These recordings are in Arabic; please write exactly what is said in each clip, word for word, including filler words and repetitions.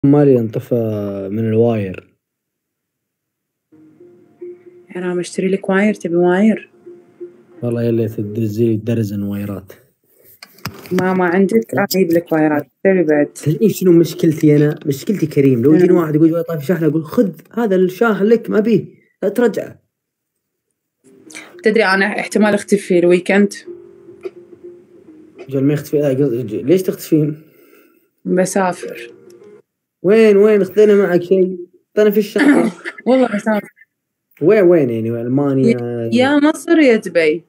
مالي انطفى من الواير. يعني انا اشتري لك واير؟ تبي واير؟ والله يا ليت تدزي درزن وايرات. ما ما عندك؟ انا اجيب لك وايرات. تبي بعد؟ تدري شنو مشكلتي انا؟ مشكلتي كريم، لو يجيني واحد يقول طيب شاحن اقول خذ هذا الشاحن لك ما بيه، لا ترجعه. تدري انا احتمال اختفي الويكند. جل ما يختفي. ليش تختفين؟ بسافر. وين وين خذينا معك شيء؟ انا في الشنطه. والله بسافر. وين وين يعني؟ المانيا؟ يا مصر يا دبي.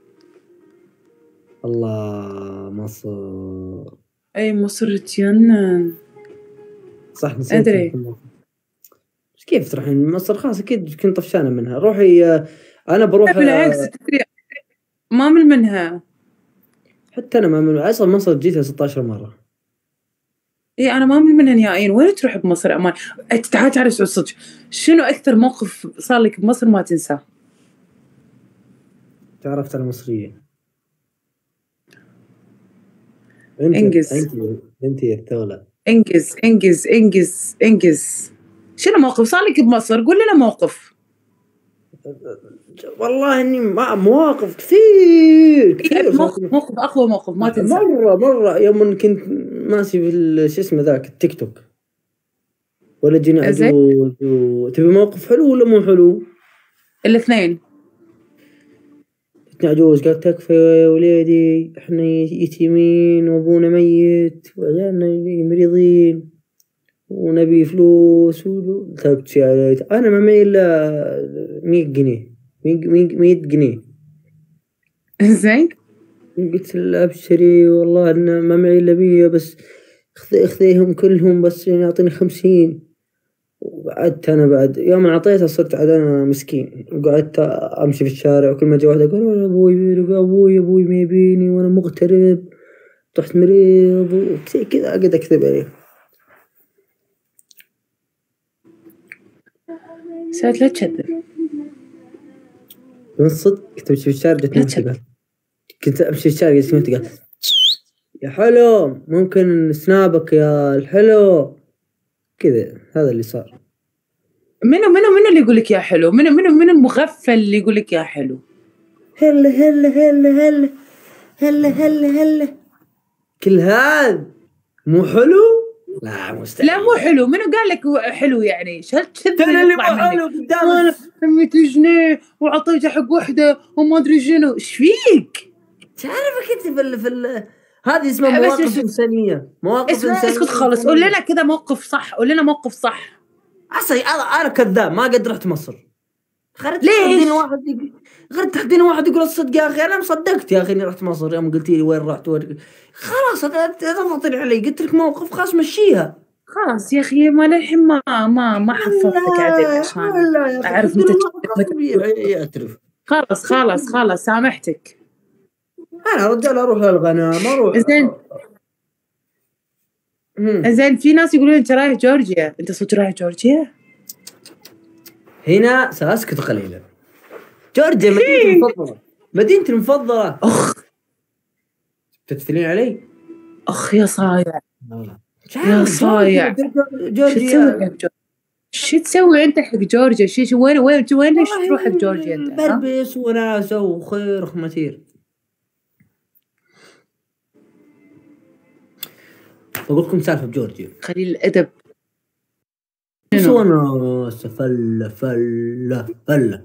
الله مصر. اي مصر تجنن. صح نسيت. ادري. كيف تروحين مصر؟ خلاص اكيد كنت طفشانه منها. روحي. انا بروح. بالعكس تدري ما من منها. حتى انا ما من اصلا مصر جيتها ستة عشر مره. اي انا ما من منها نهائيا. وين تروح بمصر امان؟ تعال تعال اسال صدق، شنو اكثر موقف صار لك بمصر ما تنساه؟ تعرفت على مصريه. انجز انت انت يا الثوله. انجز انجز انجز انجز. شنو موقف صار لك بمصر؟ قول لنا موقف. والله اني مواقف كثير كثير. موقف موقف اقوى موقف ما تنسى. مره مره يوم كنت ماشي في شو اسمه ذاك التيك توك، ولا جيني عجوز و... تبي موقف حلو ولا مو حلو؟ الاثنين. جتني عجوز قالت تكفى يا وليدي احنا يتيمين وابونا ميت وعيالنا مريضين ونبي فلوس و... تبكي علي. انا ما معي الا مية جنيه. مية جنيه. زين. قلت له ابشري والله ان ما معي الا مية بس اخذيهم كلهم بس يعني اعطيني خمسين. وقعدت انا بعد يوم اعطيتها صرت عاد انا مسكين، وقعدت امشي في الشارع وكل ما جاء واحد اقول ابوي ابوي ابوي ما يبيني وانا مغترب طحت مريض وكذا كذا اقعد اكذب عليه. سعد لا تكذب. من الصدق كنت امشي في الشارع جتني واحدة قالت كنت امشي في الشارع جتني واحدة قالت يا حلو ممكن سنابك يا الحلو كذا. هذا اللي صار. منو منو منو اللي يقول لك يا حلو؟ منو منو منو المغفل اللي يقول لك يا حلو؟ هلا هلا هلا هلا هلا هلا هلا. كل هذا مو حلو؟ لا مستحيل. لا مو حلو. منو قال لك حلو يعني؟ شل كذب انا اللي مو حلو قدامك. مية جنيه وعطيته حق وحده وما ادري شنو. ايش فيك؟ تعرفك انت في ال في ال هذه اسمها مواقف انسانيه. مواقف انسانيه. اسكت خلص. قول لنا كذا موقف صح. قول لنا موقف صح. اصلي انا انا كذاب ما قد رحت مصر. خرجت ليش؟ تحديني واحد يقول غير تحديني واحد يقول الصدق يا اخي انا مصدقت يا اخي اني رحت مصر يوم قلتي لي وين رحت وين. خلاص ضغطت علي قلت لك موقف خلاص مشيها. خلاص يا اخي ما للحين ما ما ما حفظتك عدل عشان اعرف متى يعترف. خلاص خلاص خلاص سامحتك. انا رجال اروح للغنم اروح. زين زين. في ناس يقولون انت رايح جورجيا. انت صدق رايح جورجيا؟ هنا ساسكت قليلا. جورجيا مدينتي المفضله. مدينتي المفضله. اخ تتثلين علي؟ اخ يا صايع يا صايع. جورجيا شو تسوي انت حق جورجيا؟ شو وين وين وين ليش تروح حق جورجيا انت؟ بلبس وناسه وخير وخمتير. بقول لكم سالفه بجورجيا. قليل الادب. شو انا فله فله فله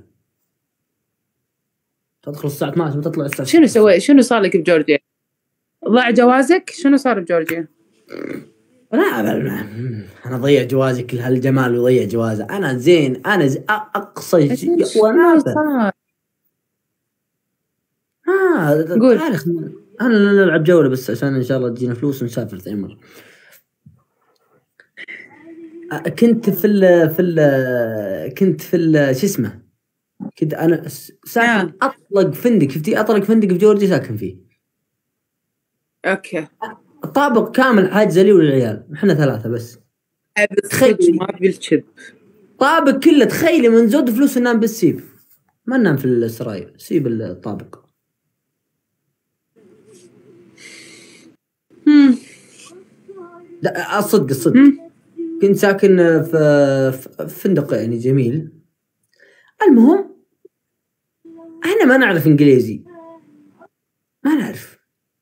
تدخل الساعه اثناشر وتطلع الساعه. شنو سويت؟ شنو صار لك بجورجيا؟ ضاع جوازك؟ شنو صار بجورجيا؟ لا انا ضيع جوازي. كل هالجمال وضيع جوازه. انا زين. انا زي اقصى وناسه. ها قول. انا نلعب جوله بس عشان ان شاء الله تجينا فلوس ونسافر ثاني مره. كنت في ال في ال كنت في ال شو اسمه كنت انا ساكن اطلق فندق. شفتي اطلق فندق في جورجيا ساكن فيه. اوكي. الطابق كامل حاجز لي والعيال. احنا ثلاثه بس. تخيلي ما بالكذب. طابق كله تخيلي من زود فلوس ننام بالسيب. ما ننام في السراير. سيب الطابق. امم لا الصدق الصدق كنت ساكن في في فندق يعني جميل. المهم احنا ما نعرف انجليزي، ما نعرف.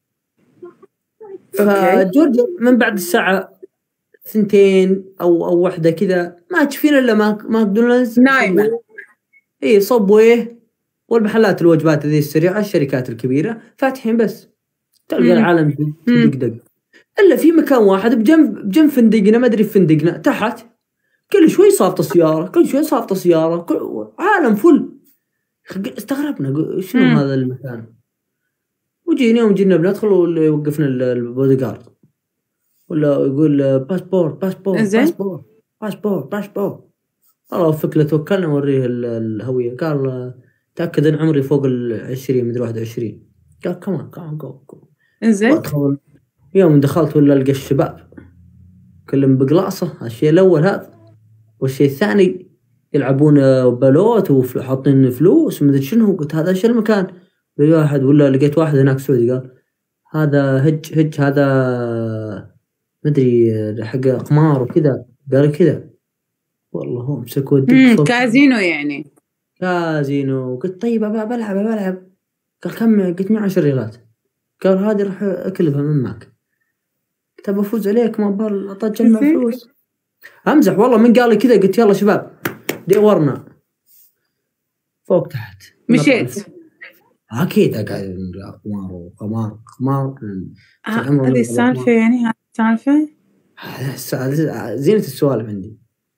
اوكي. فجورجيا من بعد الساعة ثنتين او او واحدة كذا ما تشوفين الا ماك ماكدونالدز، نايمة. اي صبويه والمحلات الوجبات ذي السريعة، الشركات الكبيرة فاتحين، بس تلقى مم. العالم مم. دق دق. الا في مكان واحد بجنب بجنب فندقنا، ما ادري فندقنا تحت، كل شوي صافطة سيارة، كل شوي صافطة سيارة، كل عالم فل. استغربنا قو- شنو مم. هذا المكان. وجينا يوم جينا بندخل واللي يوقفنا البودي جارد ولا يقول باسبور باسبور زين. باسبور باسبور باسبور. الله وفق له، توكلنا نوريه ال- الهوية. قال تأكد ان عمري فوق العشرين، مدري واحد وعشرين. قال كمان كمان جو جو. زين. وادخل يوم دخلت ولا القى الشباب كلهم بقلاصة، الشيء الاول هذا. والشيء الثاني يلعبون بلوت وحاطين فلوس ومدري شنو. قلت هذا ايش المكان؟ لقيت واحد ولا لقيت واحد هناك سعودي قال هذا هج هج هذا مدري حق قمار وكذا. قال كذا والله هو مسك ودق مم. صوت كازينو يعني. كازينو. قلت طيب أبا بلعب بلعب. قال كم؟ قلت مئة وعشرة ريالات. قال هذه راح اكلفها من معك. قلت بفوز عليك ما بال اجمع زين. فلوس. امزح والله. من قال لي كذا قلت يلا شباب دورنا فوق تحت. مشيت. اكيد اقعد قمار وقمار قمار. آه، هذه السالفة يعني، هذه السالفة. هذا زينة السوالف عندي.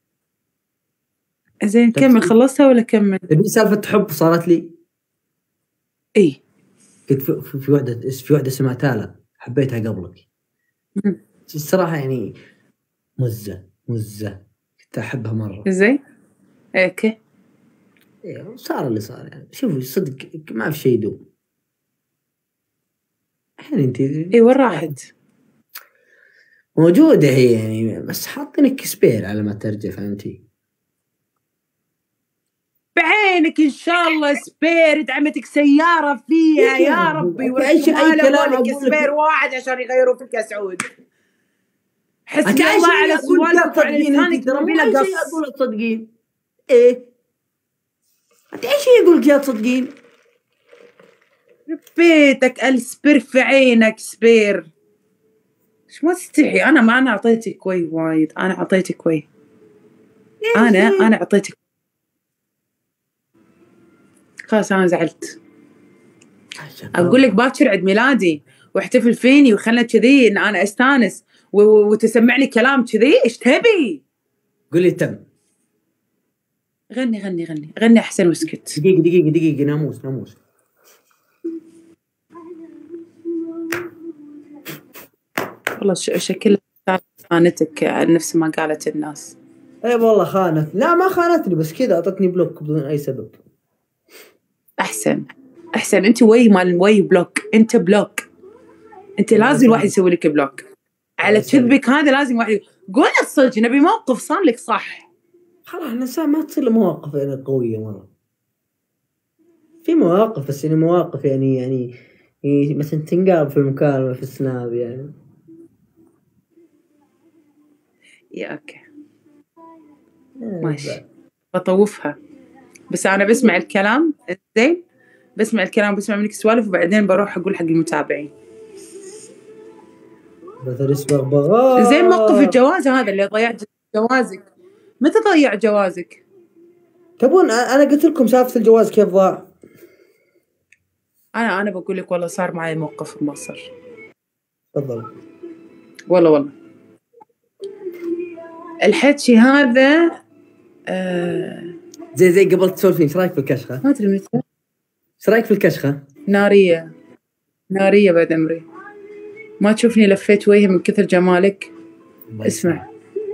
زين كمل، خلصتها ولا كمل؟ تبي سالفة حب صارت لي؟ اي كنت في في وحدة في وحدة اسمها تالا، حبيتها قبلك. مم. الصراحة يعني مزة مزة، كنت أحبها مرة. زين. اوكي. إيه صار اللي صار يعني. شوفي صدق ما في شيء يدوم. الحين انت اي وين راحت؟ موجودة هي يعني، بس حاطينك سبير على ما ترجع، فهمتي؟ بعينك ان شاء الله سبير، دعمتك سيارة فيها يا ربي، تعيش اي كلام لك سبير واحد عشان يغيروا فيك يا سعود. حسبي تعيش الله على اقول سوالفك وعلى لسانك ترى مو بلا اي شيء قص. اقول تصدقين. ايه تعيش يقول لك يا تصدقين. بيتك السبير في عينك سبير. ايش ما تستحي؟ انا ما انا اعطيتك كوي وايد، انا اعطيتك كوي. انا انا اعطيتك. خلاص انا زعلت. اقول لك باكر عيد ميلادي واحتفل فيني وخلنا كذي ان انا استانس وتسمع لي كلام كذي. ايش تبي؟ قولي تم. غني غني غني غني احسن واسكت. دقيقة دقيقة دقيقة ناموس ناموس. والله شكل خانتك نفس ما قالت الناس. اي والله خانت. لا ما خانتني، بس كذا اعطتني بلوك بدون اي سبب. احسن احسن. انت وي مال وي بلوك، انت بلوك. انت لازم الواحد يسوي لك بلوك على كذبك هذا. لازم واحد قول الصدق، نبي موقف صار لك صح. خلاص الانسان ما تصير له مواقف يعني قوية مرة. في مواقف بس يعني مواقف يعني يعني, يعني مثلا تنقاب في المكالمة في السناب يعني. يا اوكي ماشي بطوفها. بس انا بسمع الكلام زين، بسمع الكلام بسمع منك سوالف وبعدين بروح اقول حق المتابعين. بثرس بغبغاء. زين موقف الجواز هذا اللي ضيعت جوازك، متى ضيع جوازك؟ تبون انا قلت لكم سالفة الجواز كيف ضاع؟ انا انا بقول لك والله صار معي موقف في مصر. تفضل. والله والله الحكي هذا آه زي زي قبل تسولفين. ايش رايك في الكشخة؟ ما ادري متى. ايش رايك في الكشخة؟ نارية نارية بعد أمري. ما تشوفني لفيت وجهي من كثر جمالك. اسمع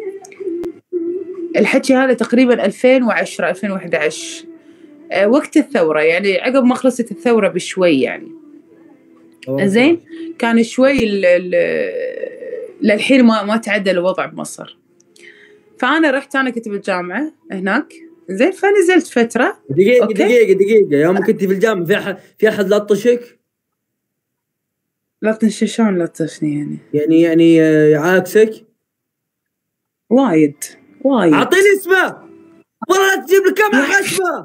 الحكي هذا تقريبا ألفين وعشرة ألفين وأحد عشر، أه وقت الثورة يعني، عقب ما خلصت الثورة بشوي يعني. زين كان شوي للحين ما ما تعدل الوضع بمصر. فأنا رحت، أنا كنت بالجامعة هناك زين، فنزلت فترة. دقيقة أوكي؟ دقيقة دقيقة يوم كنت في الجامعة في أحد في أحد لطشك؟ لطش شلون لطشني يعني؟ يعني يعني عاكسك؟ وايد وايد. اعطيني اسمه والله لا تجيب لي كم خشبه.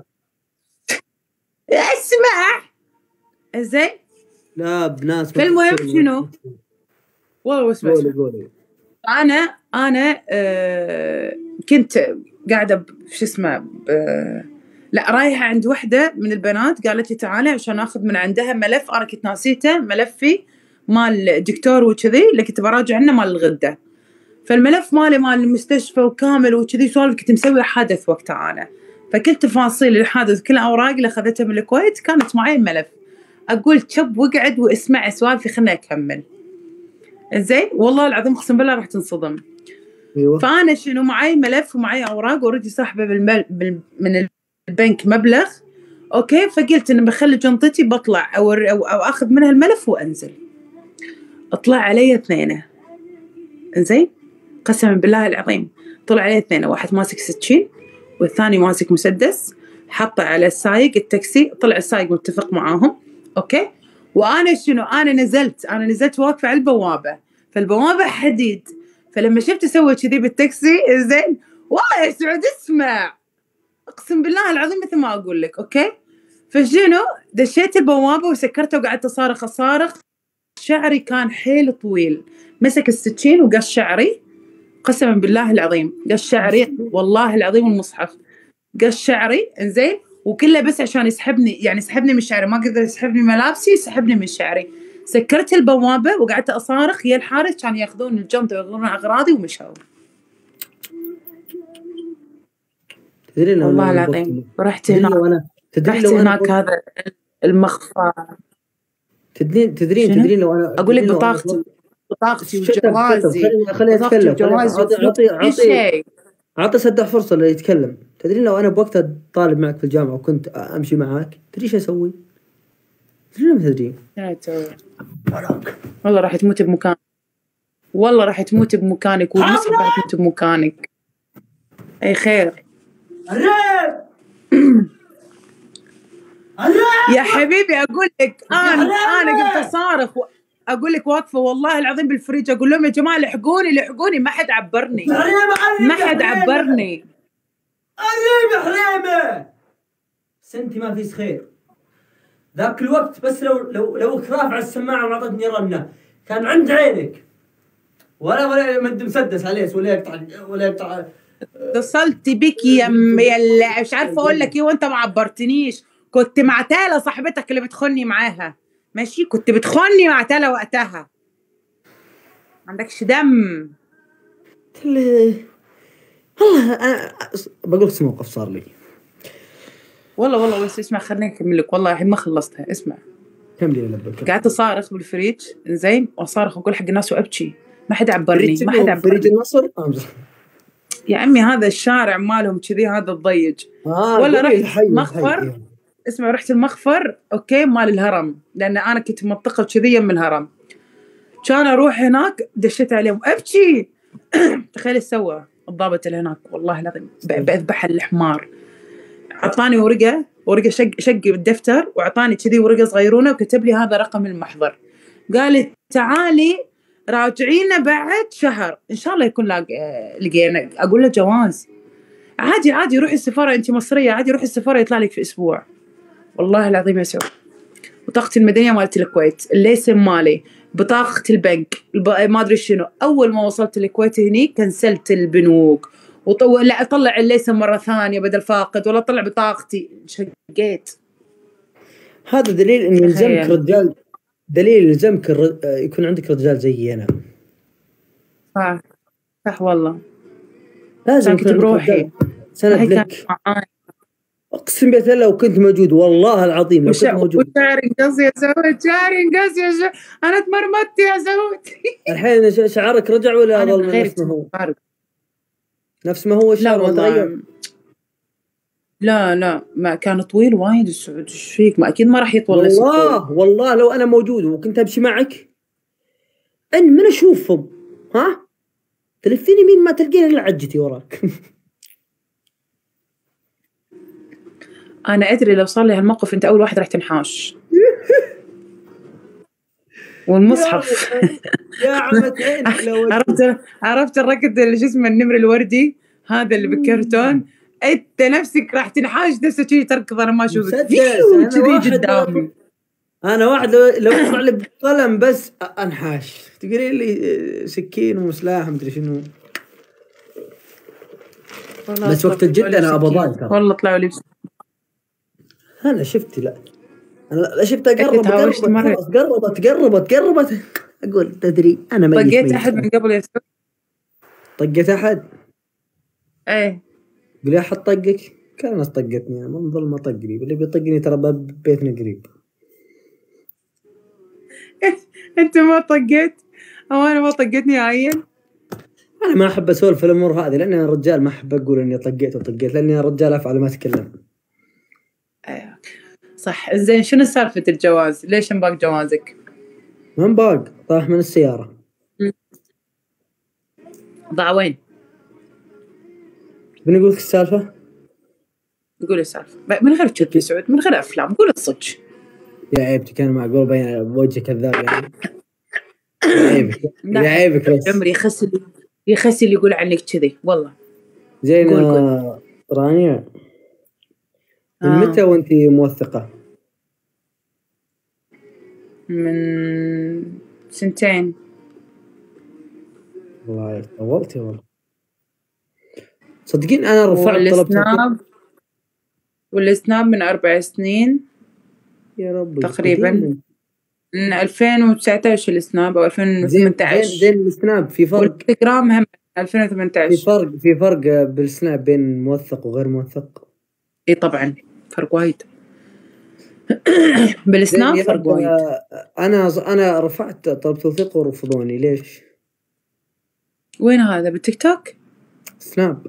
اسمع زين. لا بناس. فالمهم شنو والله اسمع قولي قولي. انا انا آه كنت قاعده شو اسمه لا رايحه عند وحده من البنات، قالت لي تعالي عشان اخذ من عندها ملف انا كنت ناسيته، ملفي مال الدكتور وكذي اللي كنت براجع عنه مال الغده. فالملف مالي مال المستشفى وكامل وكذي سوالف، كنت مسوي حادث وقتها انا، فكل تفاصيل الحادث كل اوراق اللي اخذتها من الكويت كانت معي الملف. اقول شب واقعد واسمع سوالفي خلنا اكمل. زين والله العظيم اقسم بالله راح تنصدم. ايوه. فانا شنو معي ملف ومعي اوراق اوريدي ساحبه بالمل... بال... من البنك مبلغ اوكي. فقلت اني بخلي جنطتي بطلع او او, أو اخذ منها الملف وانزل. اطلع علي اثنين زين قسما بالله العظيم، طلع علي اثنين، واحد ماسك سكين والثاني ماسك مسدس، حطه على السايق التاكسي. طلع السايق متفق معاهم اوكي. وانا شنو انا نزلت انا نزلت واقفه على البوابه، فالبوابه حديد. فلما شفت اسوي كذي بالتاكسي زين والله يا سعود اسمع اقسم بالله العظيم مثل ما اقول لك اوكي. فشنو دشيت البوابه وسكرتها وقعدت اصارخ اصارخ. شعري كان حيل طويل، مسك السكين وقص شعري قسما بالله العظيم، قص شعري والله العظيم المصحف، قص شعري انزين وكله بس عشان يسحبني، يعني يسحبني من شعري، ما قدر يسحبني ملابسي يسحبني من شعري. سكرت البوابه وقعدت اصارخ يا الحارس كان ياخذون الجنطه وياخذون اغراضي ومشوا. تدري لو والله العظيم رحت تدري هناك لو انا تدري رحت لو هناك انا هذا المخفى. تدرين تدرين شنو؟ تدرين لو انا اقول لك تدرين لو أنا- بطاقتي بطاقتي شتت- شتت. وجوازي خليني خليني بطاقتي اتكلم. خليني وجوازي اعطي وفلوسي اعطي كل اعطي شيء. اعطي سدح فرصه اللي يتكلم. تدرين لو انا بوقتها طالب معك في الجامعه وكنت امشي معاك تدري ايش اسوي؟ تدرين ما تدرين؟ شنو تسوي؟ والله راح تموت بمكانك، والله راح تموت بمكانك والمصحف راح تموت بمكانك. اي خير يا حبيبي. اقول لك انا انا قمت اصارخ اقول لك واقفه والله العظيم بالفريج اقول لهم يا جماعه لحقوني لحقوني، ما حد عبرني ما حد عبرني. قريب حريمه سنتي ما في خير ذاك الوقت. بس لو لو لو رافع السماعه وعطتني رنه كان عند عينك ولا ولا مد مسدس عليه ولا يقطع ولا يقطع. اتصلت بك يا م- يا مش عارفه اقول لك ايه وانت ما عبرتنيش. كنت مع تالا صاحبتك اللي بتخوني معاها ماشي، كنت بتخوني مع تالا وقتها. عندكش دم والله انا بقول لك موقف صار لي والله والله. بس اسمع خليني اكمل لك والله الحين ما خلصتها. اسمع كملي يا لبك. قعدت اصارخ بالفريج زين واصارخ اقول حق الناس وابكي، ما حد عبرني ما حد فريج عبرني. النصر يا عمي هذا الشارع مالهم كذي هذا الضيج. آه ولا قولي رحت الحي مخفر الحي. اسمع رحت المخفر اوكي مال الهرم، لان انا كنت منطقه كذي يم الهرم. كان اروح هناك دشيت عليهم ابكي. تخيل ايش سوى الضابط اللي هناك والله العظيم ب- بذبح الحمار. اعطاني ورقه ورقه شق شق بالدفتر واعطاني كذي ورقه صغيرونه وكتب لي هذا رقم المحضر. قال لي تعالي راجعينا بعد شهر ان شاء الله يكون لاق... لقينا. اقول له جواز عادي عادي روحي السفاره انت مصريه عادي روحي السفاره يطلع لك في اسبوع. والله العظيم يا سو. بطاقتي المدنيه مالت الكويت، الليسن مالي، بطاقه البنك الب... ما ادري شنو. اول ما وصلت الكويت هني كنسلت البنوك وطو... لا اطلع الليسن مره ثانيه بدل فاقد ولا اطلع بطاقتي. شقيت. هذا دليل ان يلزمك تخيل. رجال، دليل يلزمك الر... يكون عندك رجال زيي انا. صح صح والله. لازم كنت يكون عندك بروحي رجال سند هي كان لك. معاي. اقسم بالله لو كنت موجود والله العظيم لو وش... كنت موجود. وشعري انقص يا زود شعري انقص يا زود. انا تمرمطت يا زود. الحين ش- شعرك رجع ولا انا من ظل غير نفس ما هو؟ تمارق. نفس ما هو لا الشعر ما تغير؟ والله لا لا ما كان طويل وايد السعود. ايش فيك؟ ما اكيد ما راح يطول نفس الطول. والله والله لو انا موجود وكنت امشي معك ان من اشوفهم ها تلفين يمين ما تلقين الا عجتي وراك. انا ادري لو صار لي هالموقف انت اول واحد راح تنحاش. والمصحف. يا عمة عينك لو عرفت عرفت الركض اللي شو اسمه النمر الوردي هذا اللي بالكرتون، انت نفسك راح تنحاش نفسك كذي تركض، انا ما اشوفك مسدس. فيو أنا كذي واحد قدامي. انا واحد لو لو يطلع لي بقلم بس انحاش، تقولي لي سكين وسلاح مدري شنو. والله بس وقت الجد انا ابى ضايع ترى. والله طلعوا لي. انا شفت لا انا لا شفت اقرب أنت هاوشت قربت مرة. خلاص قربت قربت قربت اقول تدري انا ميت طقيت ميت. احد من قبل يا سو؟ طقيت احد؟ ايه قولي احد طقك؟ كان ناس طقتني انا من ظل ما طقني، اللي بيطقني ترى باب بيتنا قريب. انت ما طقيت او انا ما طقتني عين؟ انا ما احب اسولف الامور هذه لاني انا رجال، ما احب اقول اني طقيت وطقيت لاني انا رجال افعل ما اتكلم. ايوه صح. زين شنو سالفة الجواز؟ ليش انباق جوازك؟ من باق طاح من السيارة. ضاع وين؟ بني اقول لك السالفة؟ قول السالفة من غير كذب سعود، من غير افلام، قول الصدق. يا عيبتك انا معقول بين بوجه كذاب يعني؟ يا عيبك يا عيبك بس. عمري يخس اللي يخس اللي يقول عنك كذي والله. زين قول قول. رانيا من آه. متى وانت موثقة؟ من سنتين. والله طولتي والله. صدقين انا رفعت طلب والسناب والسناب من اربع سنين يا ربي تقريبا. قديم. من ألفين وتسعطعش السناب او ألفين وثمانطعش. زين زين السناب في فرق. والانستغرام هم ألفين وثمانطعش. في فرق في فرق بالسناب بين موثق وغير موثق. اي طبعا فرق وايد. بالسناب فرق وايد. انا انا رفعت طلب توثيق ورفضوني، ليش؟ وين هذا؟ بالتيك توك؟ سناب.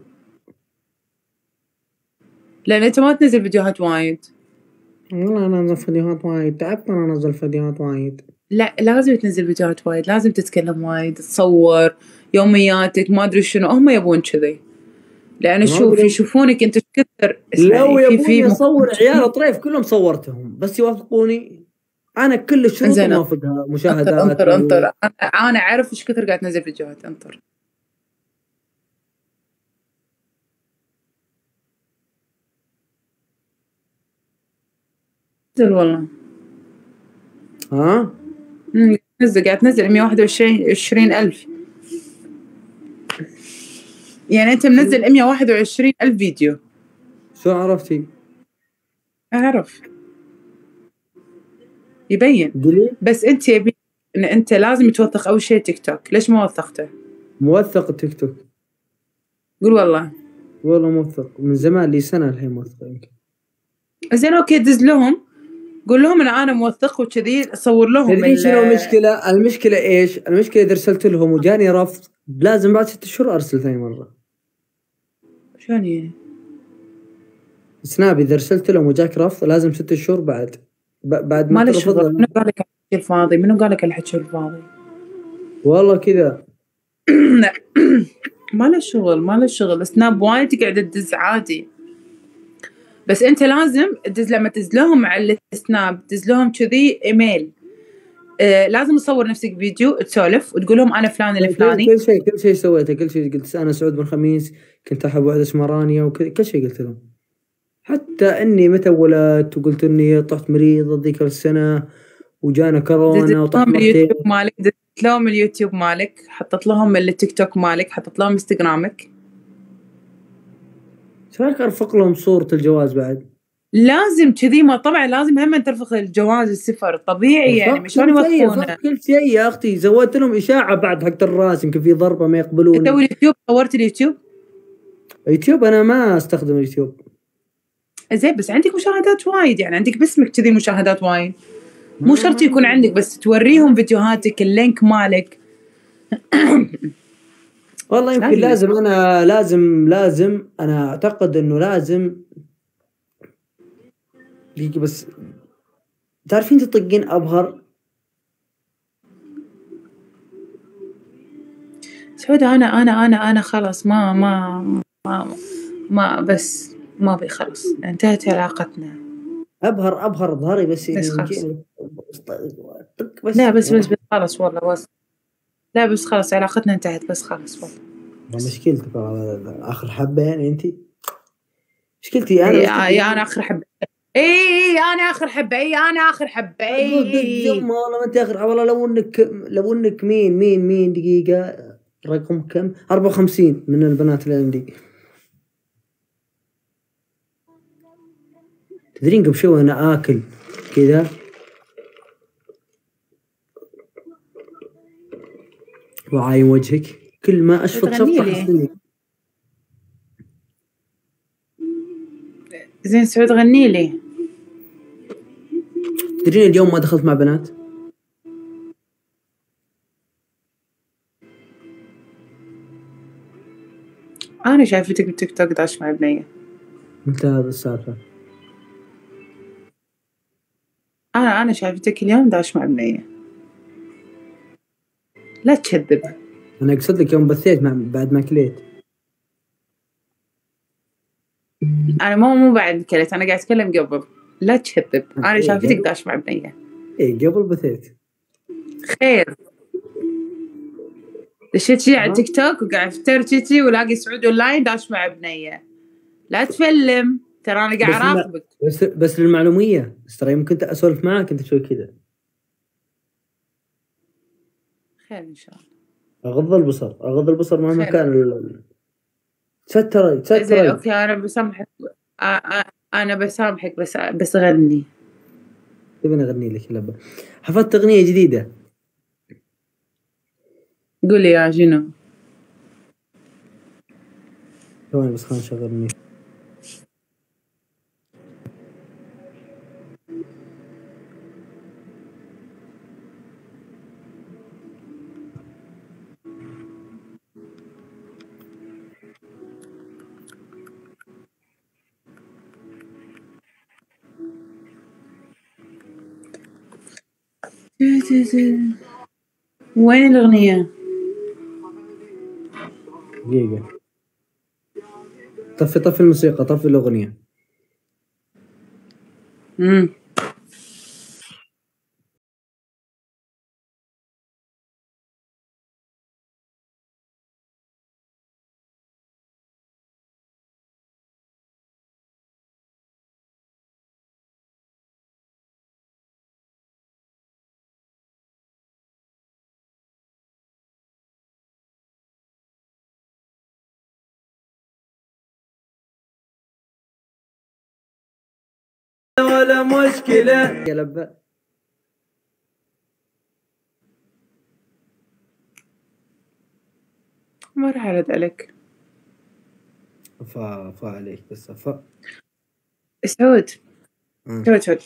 لان انت ما تنزل فيديوهات وايد. والله انا انزل فيديوهات وايد، تعبت انا انزل فيديوهات وايد. لا لازم تنزل فيديوهات وايد، لازم تتكلم وايد، تصور يومياتك ما ادري شنو، هم يبون كذي. لان شوف يشوفونك انت كثر. لو يبوني اصور عيال طريف كلهم صورتهم بس يوافقوني انا كل الشروط موافقها. مشاهدات. انطر انطر انا اعرف ايش كثر قاعد تنزل فيديوهات. انطر نزل والله. ها نزل قاعد تنزل مية وواحد وعشرين ألف. يعني انت منزل مية وواحد وعشرين ألف فيديو. شو عرفتي؟ اعرف يبين. دليل. بس انت يبي ان انت لازم توثق اول شيء تيك توك. ليش ما وثقته؟ موثق التيك توك. قول والله. والله موثق من زمان، لي سنة الحين موثق يمكن. زين اوكي دز لهم، قول لهم ان انا موثق وكذي، صور لهم. تدري شنو المشكلة؟ المشكلة ايش؟ المشكلة اذا ارسلت لهم وجاني رفض لازم بعد ست شهور ارسل ثاني مرة. شلون يعني؟ سناب اذا ارسلت لهم وجاك رفض لازم ست شهور بعد بعد ما ترفض. منو قال لك الحكي الفاضي؟ منو قال لك الحكي الفاضي؟ والله كذا. ما له شغل ما له شغل. سناب وايد تقعد تدز عادي، بس انت لازم تدز لما تدز لهم على السناب تدز لهم كذي ايميل. آه لازم تصور نفسك فيديو تسولف وتقول لهم انا فلان الفلاني. كل شيء كل شيء سويته، كل شيء قلت انا سعود بن خميس كنت احب واحده اسمها رانيا وكل شيء قلت لهم، حتى اني متى ولدت وقلت اني طحت مريض ذيك السنه وجانا كورونا وطحت اليوتيوب مالك. دزت لهم اليوتيوب مالك، حطت لهم التيك توك مالك، حطت لهم انستغرامك. شو رايك ارفق لهم صورة الجواز بعد؟ لازم كذي. ما طبعا لازم هم ترفق الجواز السفر طبيعي يعني. مش شلون يوقفونه؟ كل شيء يا اختي. زودت لهم اشاعه بعد حق الراس يمكن في ضربه ما يقبلون. تسوي اليوتيوب؟ صورت اليوتيوب؟ يوتيوب انا ما استخدم اليوتيوب. زين بس عندك مشاهدات وايد يعني، عندك باسمك كذي مشاهدات وايد. مو شرط يكون عندك، بس توريهم فيديوهاتك اللينك مالك. والله يمكن لازم انا لازم لازم انا اعتقد انه لازم دقيقة بس. تعرفين تطقين ابهر؟ سعود انا انا انا انا خلاص ما ما ما, ما بس ما ابي، خلاص انتهت علاقتنا. ابهر ابهر ظهري بس بس يعني خلاص. بس لا بس بس, بس خلاص والله بس. لا بس خلاص علاقتنا انتهت بس خلاص والله. مشكلتك آخر حبة يعني أنت؟ مشكلتي أنا يا أنا آخر حبة. إيه أنا آخر حبة. إيه أنا آخر حبة. إيه والله ما أنت آخر. والله لو إنك لو إنك مين مين مين دقيقة رقم كم؟ أربعة وخمسين من البنات اللي عندي. تدرين قبل شوي أنا آكل كذا وعاين وجهك كل ما أشفط شفطة حصلني. زين سعود غني لي. تدرين اليوم ما دخلت مع بنات؟ أنا شايفتك بالتيك توك داش مع بنية. متى هذا السالفة؟ أنا أنا شايفتك اليوم داش مع بنية. لا تكذب. أنا أقصد لك يوم بثيت مع بعد ما كليت. أنا مو مو بعد كليت، أنا قاعد أتكلم قبل. لا تكذب. أنا شايفتك داش مع بنية. إيه قبل بثيت. خير. دشيت شي على التيك توك وقاعد افتر تشي ولاقي سعود اونلاين داش مع بنيه. لا تفلم ترى انا قاعد اراقبك. بس بس للمعلوميه بس ترى يمكن كنت اسولف معك انت تسوي كذا. خير ان شاء الله. اغض البصر اغض البصر مهما كان ال... تستري تستري. زين اوكي انا بسامحك. انا بسامحك بس بس غني. تبين اغني لك لبا؟ حفظت اغنيه جديده. قولي يا جنو. ثواني بس خلينا نشغل اغنيه. وين الأغنية؟ دقيقة. طفي طفي الموسيقى طفي الأغنية. امم ولا مشكلة يا لبا. ما راح ارد عليك. فا فا عليك بس فا سعود سعود سعود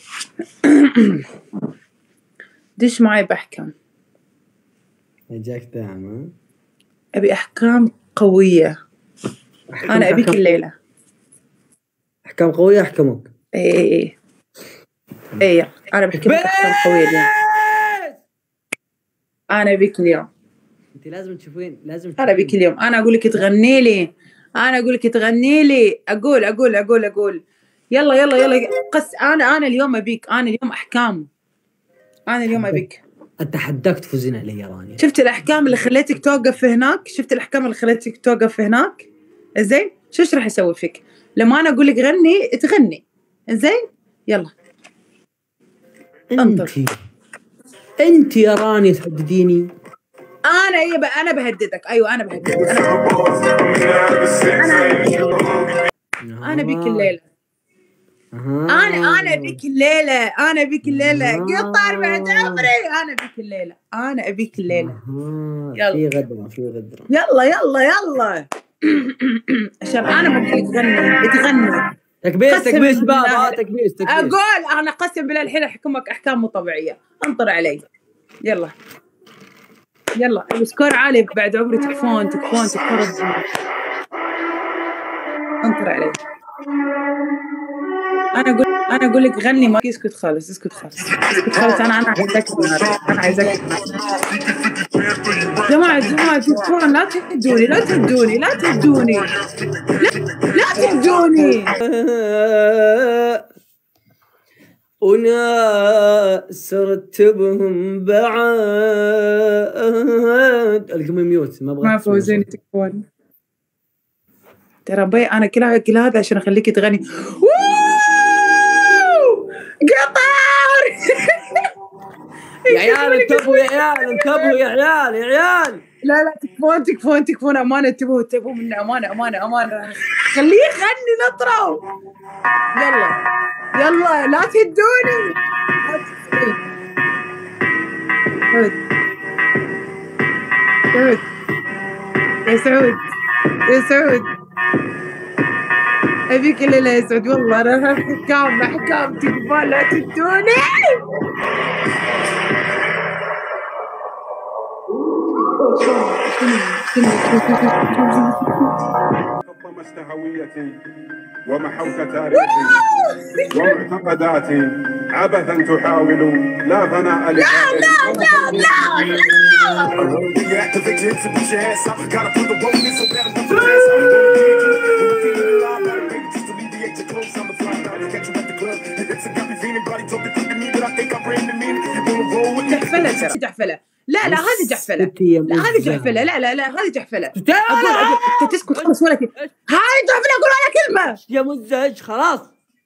دش معي بأحكام. جاك دائما. أبي أحكام قوية. أحكام أنا أبيك الليلة أحكام قوية. أحكمك. إيه إيه إيه أنا بحكي لك أحكام قوية اليوم. أنا أبيك اليوم. أنت لازم تشوفين لازم أنا أبيك اليوم. أنا أقول لك تغني لي. أنا أقول لك تغني لي. أقول أقول أقول أقول يلا يلا يلا قص. أنا أنا اليوم أبيك. أنا اليوم أحكام. أنا اليوم أبيك. أتحداك تفوزين علي يا رانيا. شفت الأحكام اللي خليتك توقف هناك؟ شفت الأحكام اللي خليتك توقف هناك؟ زين شو ايش راح أسوي فيك؟ لما أنا أقول لك غني تغني. زين يلا. انت انت يا رانيا تهدديني. انا ايه انا بهددك. ايوه انا بهددك. انا انا بيك الليله. انا انا بيك الليله. انا بيك الليله قطر بعد عمري. انا بيك الليله. انا ابيك الليله. يلا في غدره في غدره. يلا يلا يلا عشان انا ما اقول لك غني تغني. تكبيس تكبيس بابا تكبيس تكبيس. اقول انا قسم بالله الحين احكمك احكام مو طبيعيه. انطر علي. يلا يلا السكور عالي بعد عمري. تكفون تكفون تكفون. انطر علي. انا اقول انا اقول لك غني ما اسكت خالص. اسكت خالص اسكت خالص. انا انا عايزك انا عايزك جماعه جماعه تكفون. لا تهدوني لا تهدوني لا تهدوني لا لا تهدوني. وناس رتبهم بعاد. القمي ميوت ما ابغى ما فوزين تكفون. ترى بي انا كل كل هذا عشان اخليك تغني قطار. يا عيال انتبهوا يا عيال انتبهوا يا عيال يا عيال. لا لا تكفون تكفون تكفون امانه. انتبهوا انتبهوا منه امانه امانه امانه. خليه يغني نطروا. يلا يلا لا تهدوني. سعود سعود يا سعود يا سعود ابيك الليله يا سعود. والله انا حكام حكام تقبل لا تهدوني. طمست هويتي ومحوت تاريخي ومعتقداتي عبثا تحاول لا ثناء لله. لا لا لا جحفلة جحفلة. لا لا هذه جحفلة. لا هذه جحفلة. لا لا لا هذه جحفلة. أقول أنت تسكت خلاص ولا كلمة. هذه جحفلة أقول ولا كلمة. يا مزعج خلاص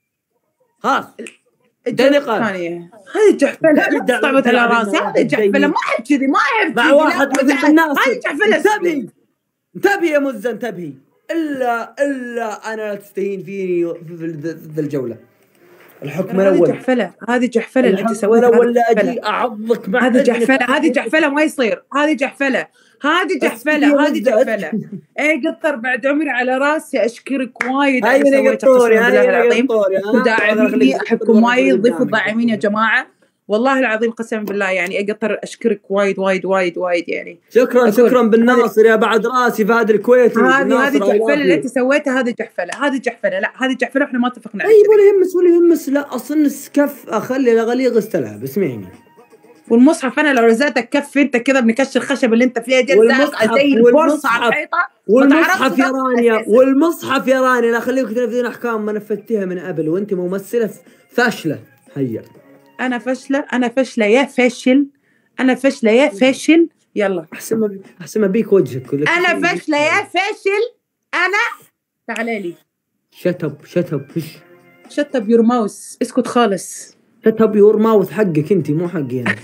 خلاص. الدقيقة الثانية هذه جحفلة. طعبت على راسي. هذه جحفلة ما أحب كذي ما أحب مع واحد مثل الناس. هذه جحفلة. انتبهي انتبهي يا مزة انتبهي. إلا إلا أنا لا تستهين فيني في الجولة. الحكم الأول. هذه جحفلة. هذه جحفلة اللي أنت سويتها. ولا أجي أعضك مع هذه جحفلة. هذه جحفلة ما يصير. هذه جحفلة. هذه جحفلة. هذه جحفلة. إيه قطر بعد عمري على راسي. أشكرك وايد على اللي سويته قسما بالله العظيم. وداعميني أحبكم وايد. ضيفوا الداعمين يا جماعة والله العظيم قسما بالله يعني أقطر أشكرك وايد وايد وايد وايد يعني. شكرا شكرا بالناصر يا بعد راسي فهد الكويتي. هذه هذه جحفلة اللي أنت سويتها. هذه جحفلة. هذه جحفلة. لا هذه جحفلة إحنا ما اتفقنا عليها. طيب ولا يهمس ولا يهمس. لا أصل السكف أخلي لغليغ استلعب. اسمعني والمصحف انا لو رزقتك كف انت كذا بنكش الخشب اللي انت فيها دي زي البورصه على الحيطه. والمصحف يا رانيا والمصحف يا رانيا لا خليك تنفذين احكام ما نفذتيها من قبل وانت ممثله فاشله. هيا انا فاشله. انا فاشله يا فاشل. انا فاشله يا فاشل. يلا احسن ما احسن ما بيك وجهك. انا فاشله يا فاشل. انا تعالي لي. شتب شتب فش شتب يور ماوس. اسكت خالص. شتب يور ماوث. حقك انت مو حقي انا.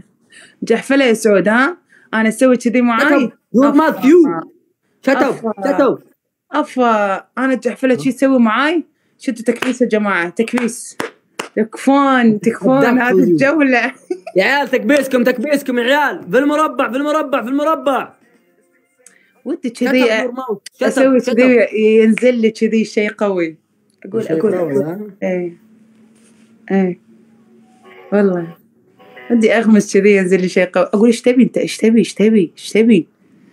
جحفله يا سعود. ها انا اسوي كذي معاي. يور ماوث يو. شتب شتب. افا انا جحفله شي تسوي معاي. شتوا تكفيس يا جماعه. تكفيس. تكفون تكفون هذه الجوله. يا عيال تكبيسكم تكبيسكم يا عيال. في المربع في المربع في المربع. ودي كذي اسوي كذي ينزل لي كذي شيء قوي. اقول اقول ايه ايه والله ودي اغمس كذي ينزل لي شيء قوي. اقول ايش تبي انت ايش تبي ايش تبي ايش تبي.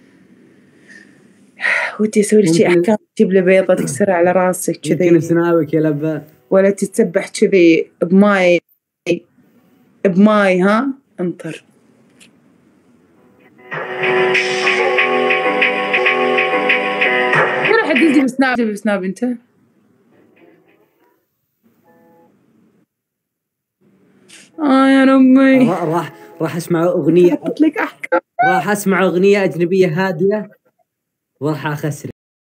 ودي اسوي لي شيء احكام. تجيب لي بيضه تكسرها على راسك كذي. يمكن سناوك يا لبا. ولا تتسبح كذي بماي بماي. ها انطر. ولا حد يجي بسناب بسناب انت. اه يا ربي. راح راح اسمع اغنيه. احط لك احكام. راح اسمع اغنيه اجنبيه هاديه وراح اخسر.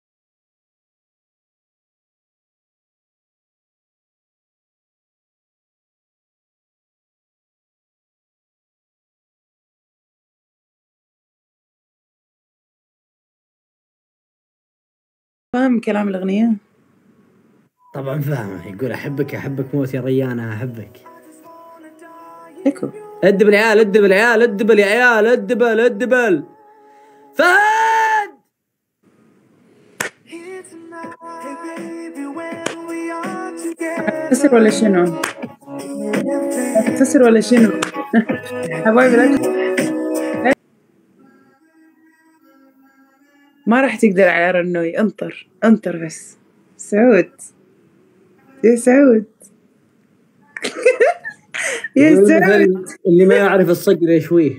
فاهم كلام الأغنية؟ طبعا فاهمه. يقول أحبك أحبك موت يا ريانة أحبك. لكو ادبل يا عيال ادبل يا عيال ادبل يا عيال ادبل ادبل. فهد تسر ولا شنو؟ تسر ولا شنو؟ حبايبي ما راح تقدر على رنوي. انطر انطر بس. سعود يا سعود يا سعود. اللي ما يعرف الصقر يشويه.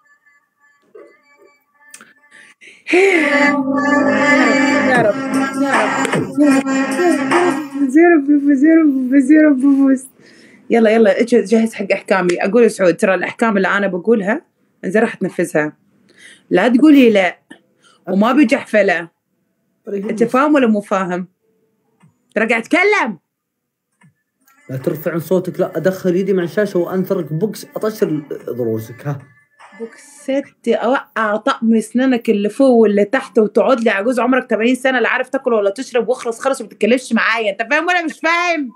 يا رب يا رب يا رب يا رب يا رب يا رب يلا يلا اجي جهز حق احكامي. اقول يا سعود ترى الاحكام اللي انا بقولها انزين راح تنفذها، لا تقولي لا وما بجحفله. انت فاهم ولا مو فاهم؟ ترى قاعد اتكلم. لا ترفعن صوتك، لا ادخل يدي مع الشاشه وانثرك بوكس اطشر ضروسك. ها بوكستي اوقع طقم اسنانك اللي فوق واللي تحت وتقعد لي عجوز عمرك ثمانين سنه لا عارف تاكل ولا تشرب واخلص خلص وما تتكلمش معايا. انت فاهم ولا مش فاهم؟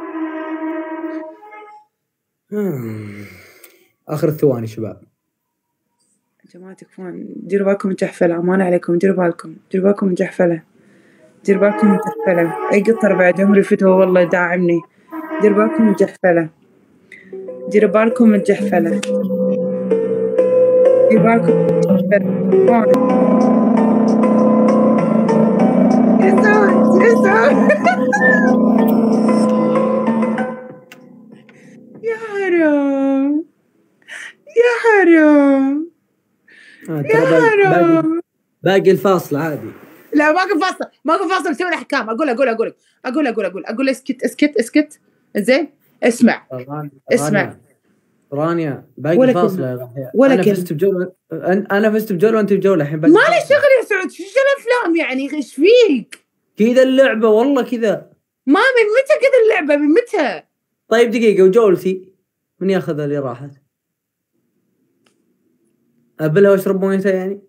اخر الثواني شباب. يا جماعه تكفون، ديروا بالكم من جحفله، امان عليكم، ديروا بالكم ديروا بالكم من جحفله، ديروا بالكم من جحفله. اي قطر بعد عمري فتوى والله يداعمني. ديروا بالكم من جحفله، ديروا بالكم من جحفله، ديروا بالكم من جحفله. يا سعود يا سعود يا حرام يا حرام آه يا حرام. باقي, باقي الفاصل عادي. لا ماكو فاصل ماكو فاصل. بسوي الاحكام. اقول اقول اقول اقول اقول اقول اقول اسكت اسكت اسكت. زين اسمع اسمع رانيا باقي الفاصل. انا فزت بجوله، انا فزت بجوله وانت بجوله الحين. ما لي شغل يا سعود. شو الافلام يعني؟ ايش فيك كذا اللعبه والله كذا. ما من متى كذا اللعبه؟ من متى؟ طيب دقيقه وجولتي من ياخذها اللي راحت؟ ابلها واشرب مويتها يعني.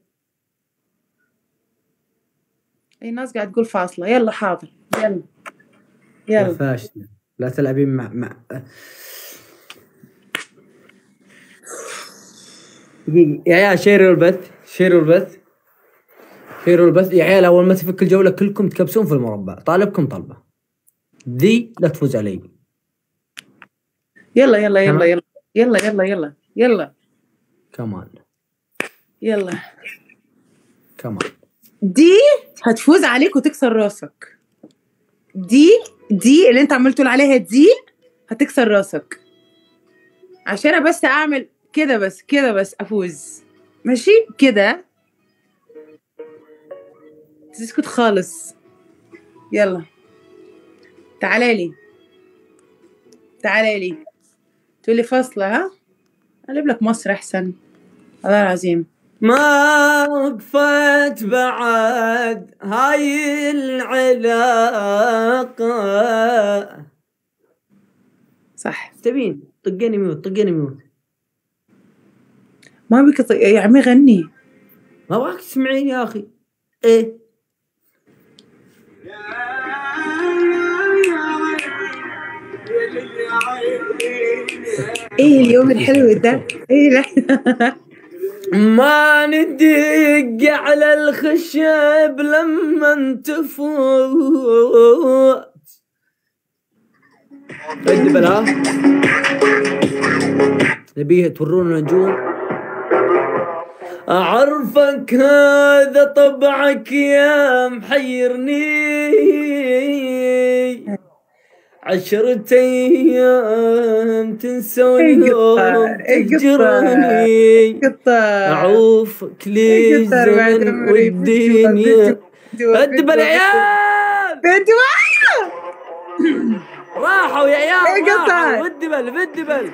اي ناس قاعد تقول فاصله. يلا حاضر يلا يلا. فاشله لا تلعبين مع مع دقيقة يا عيال. شيروا البث شيروا البث شيروا البث يا عيال. اول ما تفك الجولة كلكم تكبسون في المربع. طالبكم طلبة ذي لا تفوز علي. يلا يلا يلا يلا يلا يلا يلا يلا كمان يلا كمان. دي هتفوز عليك وتكسر راسك. دي دي اللي انت عمال تقول عليها دي هتكسر راسك. عشان بس اعمل كده بس كده بس افوز. ماشي كده تسكت خالص. يلا تعالي لي تعالي لي تقولي فاصلة. ها اجيب لك مصر احسن والله العظيم. ما وقفت بعد هاي العلاقة. صح تبين طقيني ميوت طقيني ميوت. ما بك طي... يا عمي غني. ما ابغاك تسمعين يا اخي. ايه ايه اليوم الحلو ده. ايه لا ما ندق على الخشب لما تفوت. ادبل ها نبيه تورونا نجوم. اعرفك هذا طبعك يا محيرني. عشرة ايام تنسى واليوم تجرني. اعوفك لي الزمن والدنيا. ادبل يا عيال. راحوا يا عيال راحوا. ودبل ودبل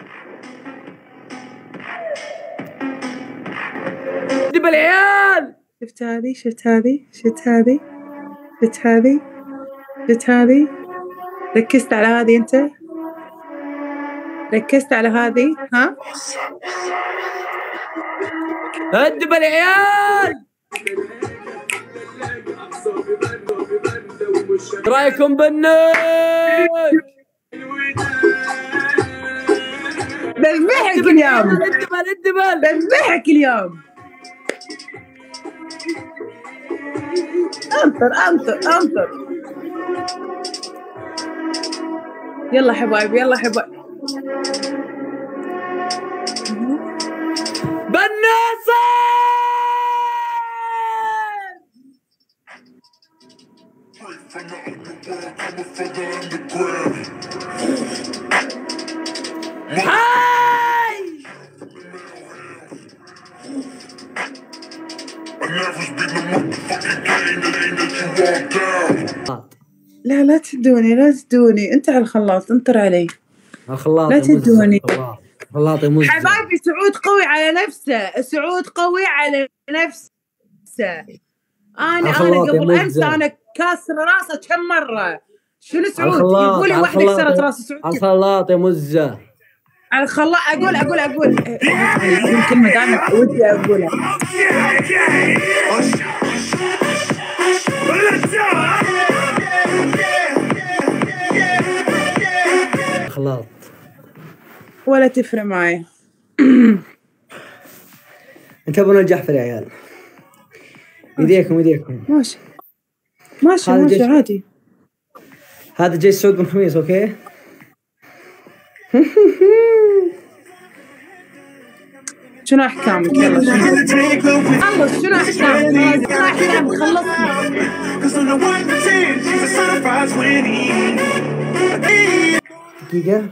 ودبل يا عيال. شفت هذه شفت هذه شفت هذه شفت هذه شفت هذه. ركزت على هذه انت؟ ركزت على هذه؟ ها؟ ادبل يا عيال. رايكم بالنوت؟ بذبحك اليوم. ادبل ادبل بذبحك اليوم. انطر انطر انطر. يلا حبايب يلا حبايب. بالناصر. هاي لا لا تدوني لا تدوني. انت على الخلاط انطر علي. الخلاط لا يمزة. تدوني. الخلاط. الخلاط يمزة. حبايبي سعود قوي على نفسه، سعود قوي على نفسه. انا انا الخلاط قبل امس يمزة. انا كاسر راسه كم مره. شنو سعود؟ الخلاط. يقول لي على واحده الخلاط. كسرت راس سعود. الخلاط يمزة. على الخلاط اقول اقول اقول يقول كلمه دائما ودي اقولها. الخلاط. ولا تفرق معي. انتبهوا ننجح في العيال. يديكم يديكم. ماشي ماشي هذا ماشي جيش. عادي. هذا جيش سعود بن خميس. اوكي. شنو احكامك؟ يلا شنو خلص. شنو احكامك؟ شنو احكامك؟ خلصنا. دقيقة.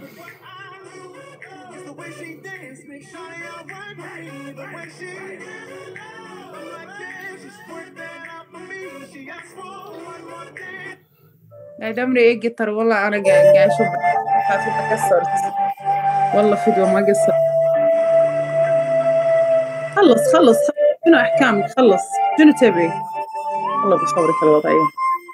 لا دمري يقطر والله. انا قاعد قاعد اشوف خايف ما قصرت والله فدوة ما قصرت. خلص خلص. شنو احكامك؟ خلص. شنو تبي؟ الله بصبرك الوضعية.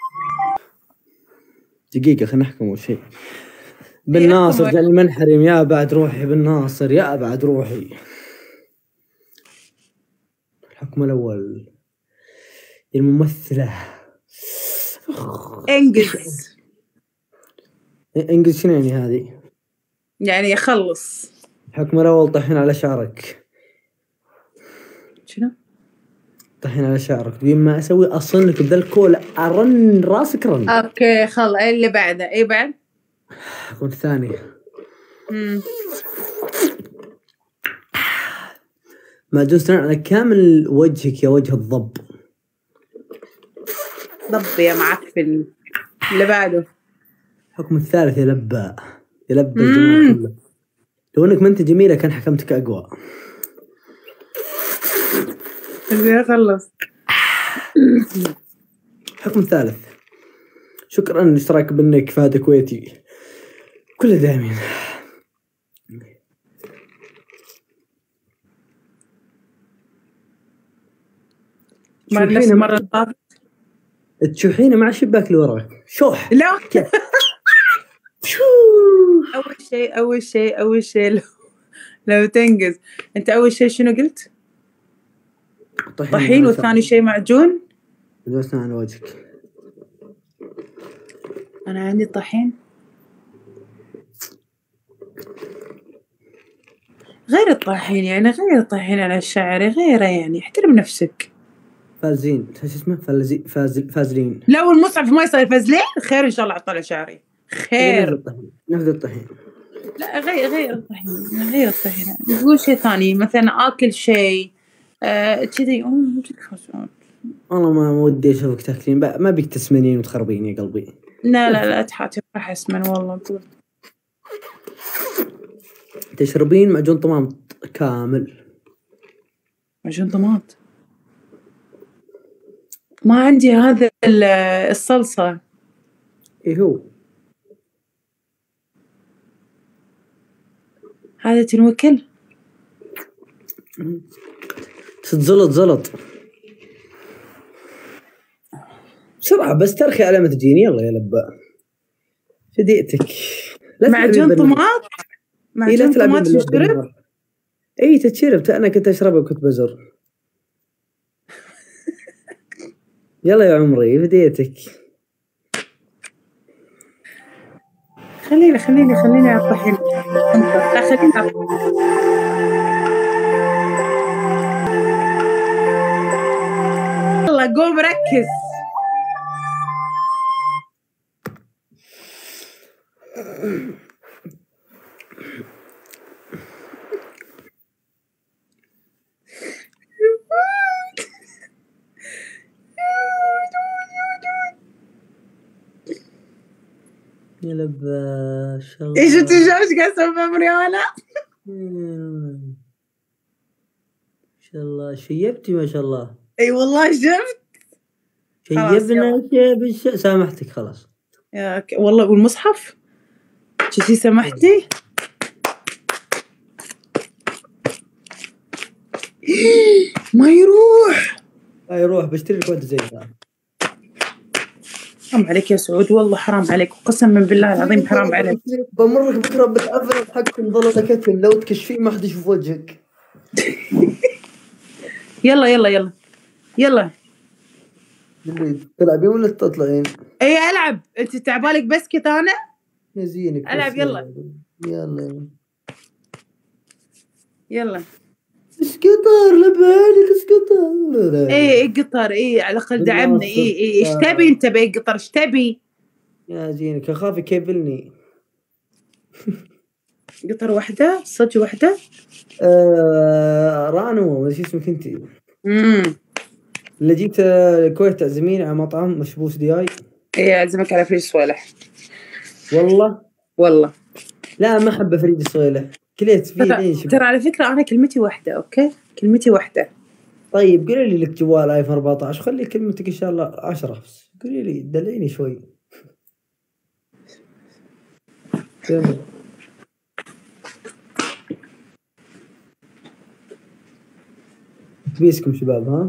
دقيقة خلينا نحكم أول شيء. بن ناصر جاني منحرم. يا بعد روحي بن ناصر. يا بعد روحي. الحكم الأول الممثلة. انجز. انجز شنو يعني هذه؟ يعني يخلص. الحكم الأول طحين على شعرك. شنو؟ طحين على شعرك. تبين ما أسوي أصنك بذا الكول أرن راسك رن. اوكي خل اللي بعده. اي بعد؟ الحكم الثاني. امم معجون سنان على كامل وجهك يا وجه الضب. ضب يا معفن. اللي بعده. الحكم الثالث يا لباء. يا لباء الجمال كله. لو انك ما انت جميلة كان حكمتك اقوى. خلص. الحكم الثالث. شكرا اشتراك بانك فهد كويتي. كله دايمين. مع نفس مرة طافت. تشوحينه مع الشباك اللي وراك. شوح. لا اول شيء اول شيء اول شيء لو, لو تنقز انت اول شيء شنو قلت؟ طحين. والثاني شيء معجون. جلسنا على وجهك. انا عندي طحين. غير الطحين يعني غير الطحين على الشعر غيره يعني احترم نفسك. فازين شو اسمه فازي فاز فازلين. لو المصحف ما يصير فازلين خير ان شاء الله اطلع شعري خير. نفذ الطحين. لا غير غير الطحين غير الطحين. تقول شيء ثاني مثلا اكل شيء كذي. آه والله ما ودي اشوفك تاكلين. ما بيك تسمنين وتخربين يا قلبي. لا لا لا تحاتي راح اسمن والله. قول تشربين معجون طماط كامل. معجون طماط؟ ما عندي هذا الصلصة. ايه هو هذا تنوكل. تتزلط زلط بسرعة بس ترخي على ما تجيني. يلا يا لباء فديتك. معجون طماط. معجون طماط يشرب. اي تتشرب. انا كنت اشربه وكنت بزر. يلا يا عمري فديتك. خليني خليني خليني على الطحين. لا خليني على يلا قوم ركز. يا لبا شاء الله. ايش انت ايش قاعد اسوي بمريانا؟ ما شاء الله شيبتي ما شاء الله. اي والله شفت. شيبنا شيب. سامحتك خلاص. يا والله والمصحف شتي سامحتي. ما يروح. لا يروح، بشتري لك واحدة زي ذا. حرام عليك يا سعود، والله حرام عليك، وقسما بالله العظيم حرام عليك. بمرك بكره بتعفن حقكم ظل كتل، لو تكشفين ما حد يشوف وجهك. يلا يلا يلا يلا. تلعبين ولا تطلعين؟ اي العب، انت تعبالك بسكت انا؟ يا زينك. العب يلا. يلا يلا. اسكتر لبالك اسكتر. اي قطر، اي على الاقل دعمنا. اي اي ايش تبي انت بي قطر؟ ايش تبي؟ يا زينك اخاف يكيفلني. قطر واحدة صدق واحدة؟ آه رانو ايش اسمك انت؟ امم اللي جيت الكويت تعزمين على مطعم مشبوس دياي. اي اعزمك على فريج صوالح. والله والله لا ما احب فريد الصويلة، كليت فيه عيش. ترى على فكرة انا كلمتي واحدة. اوكي كلمتي واحدة. طيب قولي لي لك جوال ايفون أربعة عشر، خلي كلمتك ان شاء الله عشرة بس، قولي لي دلعيني شوي. بيسكم شباب ها.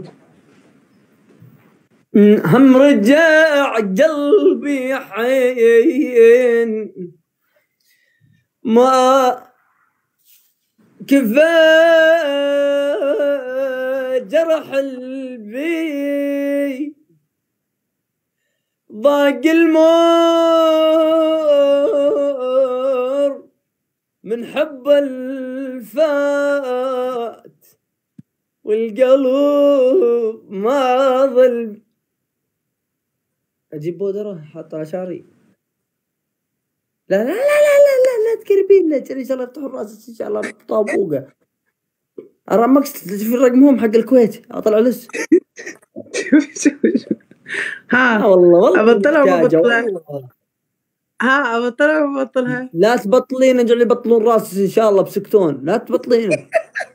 هم رجع قلبي حين ما كفى جرح البي ضاق المر من حب الفات والقلب ما ظل. اجيب بودرة حط على شعري. لا لا لا لا لا لا, لا تقربين لا ان شاء الله يفتحوا راسك ان شاء الله طابوقه. ارمك في رقمهم حق الكويت اطلع لس. ها والله والله ابطلها وبطلها. ها ابطلها وبطلها. لا تبطلين اجل يبطلون راسك ان شاء الله بسكتون، لا تبطلين.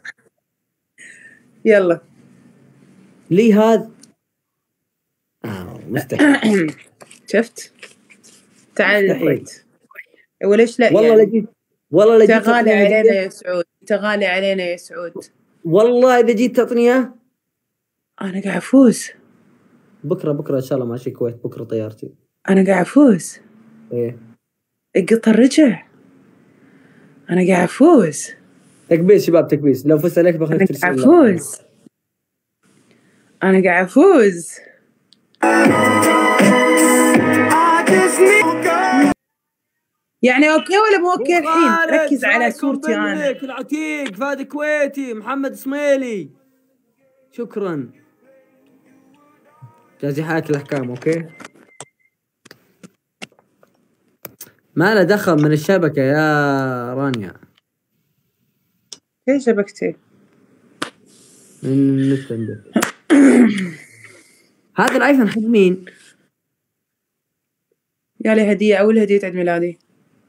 يلا لي هذا اه مستحيل. شفت تعال الكويت وليش لا؟ والله يعني. لقيت والله لقيت تغالي علينا يا سعود، تغالي علينا يا سعود. والله اذا جيت تعطيني اياه انا قاعد افوز. بكره بكره ان شاء الله ماشي الكويت، بكره طيارتي. انا قاعد افوز. ايه القطر رجع. انا قاعد افوز. تكبيس شباب تكبيس، لو فزت عليك بخليك ترسل. انا قاعد افوز. انا قاعد افوز. يعني اوكي ولا مو اوكي الحين؟ ركز على صورتي انا. العتيق فهد كويتي محمد اسماعيلي. شكرا. جازي حياك الاحكام. اوكي ما له دخل من الشبكه يا رانيا. ايش شبكتي؟ من النت عندك. هذا الايفون حق مين؟ يا لي هديه، اول هديه عيد ميلادي.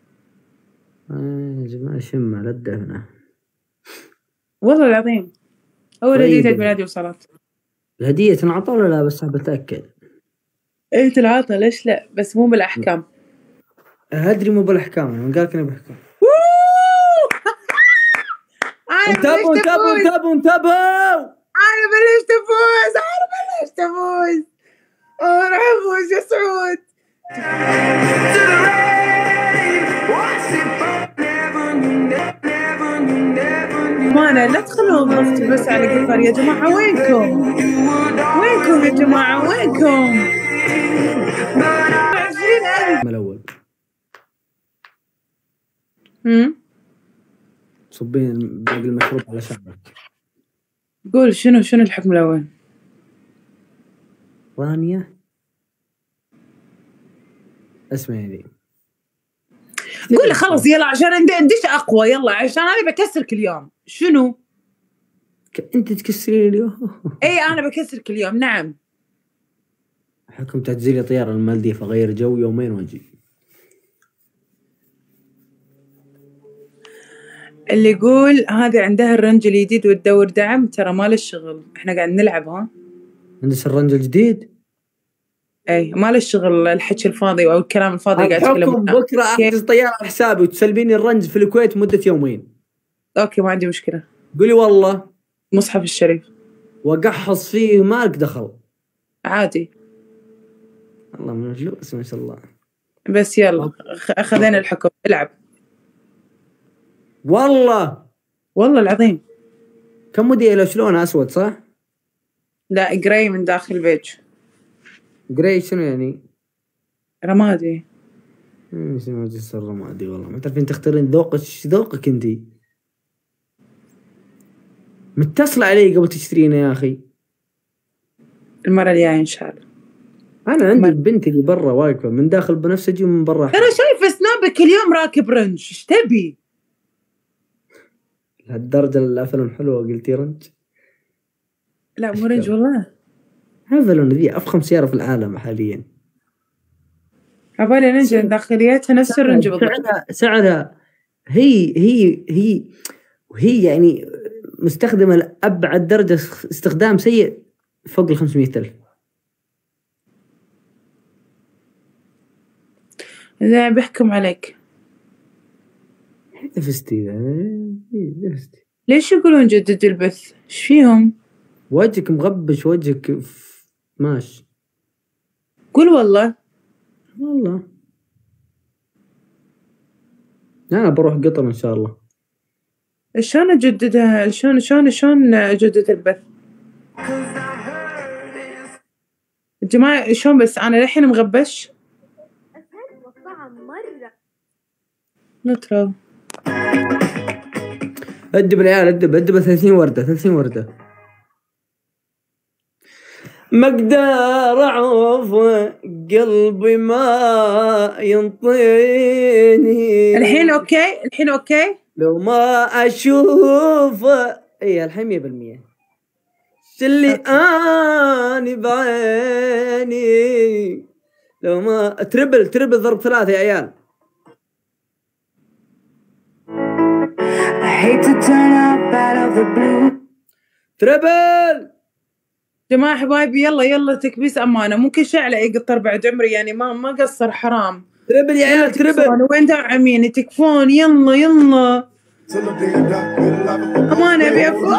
يا جماعة شم على الدهنة والله العظيم أول هدية عيد ميلادي وصلت. الهدية تنعطى ولا لا؟ بس بتأكد. إيه تنعطى ليش لا، بس مو بالأحكام. أدري مو بالأحكام، أنا قالك أنا بحكم. انتبهوا انتبهوا انتبهوا انتبهوا. أنا بلشت أفوز، أنا بلشت أفوز. أنا راح أفوز يا سعود. مانا لا تخلون ضغطي بس على قفر يا جماعة. وينكم وينكم يا جماعة وينكم؟ عشرين ألف الأول. هم صبين باقي المشروب على شعرك. قول شنو شنو الحكم الأول؟ رانيا اسمعي لي. قول خلص يلا عشان ندش أقوى. يلا عشان أنا بكسرك اليوم. شنو؟ أنت تكسرين اليوم؟ إيه أنا بكسرك اليوم. نعم. حكم تعتزلي طيارة المالديف أغير جو يومين وأجي. اللي يقول هذا عندها الرنج الجديد وتدور دعم ترى مال الشغل. إحنا قاعد نلعب. ها عندك الرنج الجديد؟ اي مال الشغل الحكي الفاضي او الكلام الفاضي اللي قاعد تتكلم. بكره احجز طياره على حسابي وتسلبيني الرنج في الكويت مده يومين. اوكي ما عندي مشكله. قولي والله. مصحف الشريف. واقحص فيه مالك دخل. عادي. الله من الفلوس ما شاء الله. بس يلا اخذنا الحكم، العب. والله والله العظيم. كم موديله؟ شلون اسود صح؟ لا جراي من داخل بيج. جراي شنو يعني؟ رمادي. ايش جنس الرمادي؟ والله ما تعرفين تختارين ذوقك. ذوقك انتي متصلة علي قبل تشترينه يا اخي. المرة الجاية ان شاء الله. انا عندي البنت اللي برا واقفة من داخل بنفسجي ومن برا. ترى شايفة سنابك اليوم راكب رنج، ايش تبي؟ لهالدرجة الافلون حلوة قلتي رنج؟ لا مو رنج والله. افلون ذي افخم سيارة في العالم حاليا. عبالي رنج داخليتها نفس الرنج بالضبط. سعرها سعرها هي هي هي وهي يعني مستخدمة لأبعد درجة استخدام سيء فوق ال خمسمية ألف. إذا بيحكم عليك. دفستي دفستي. ليش يقولون جدد البث؟ إيش فيهم؟ وجهك مغبش، وجهك ماشي. قول والله. والله أنا بروح قطر إن شاء الله. شلون أجددها؟ شلون شلون شلون أجدد البث؟ الجماعة شلون بس أنا للحين مغبش؟ نترى أدب العيال، أدب أدب ثلاثين وردة ثلاثين وردة. ما اقدر اعوف قلبي ما ينطيني. الحين اوكي الحين اوكي لو ما اشوف. اي الحين مية بالمية. اللي اني بعيني لو ما تربل تربل ضرب ثلاثة يا عيال. تربل جماعة حبايبي. يلا يلا تكبيس أمانة. ممكن شعلة يقطر بعد عمري يعني ما ما قصر حرام. تربل يا عيال تربل. وين داعمين تكفون؟ يلا يلا أمانة. أبي أفوز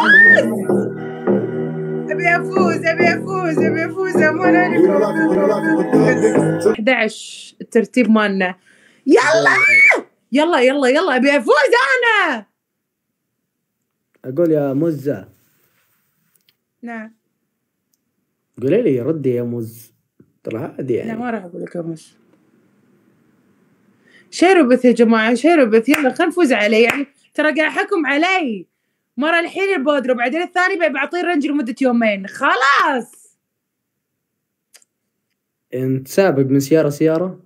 أبي أفوز أبي أفوز أبي أفوز أمانة. أحد عشر الترتيب مالنا. يلا يلا يلا يلا أبي أفوز أنا. أقول يا مزة. نعم قولي لي ردي يا مز. ترى عادي يعني. لا ما راح أقول لك يا مز. شيروا بث يا جماعة، شيروا بث. يلا خلينا نفوز عليه يعني. ترى قاعد حكم علي مرة الحين البودرة وبعدين الثاني بعطيه رنج لمدة يومين خلاص. انت سابق من سيارة سيارة؟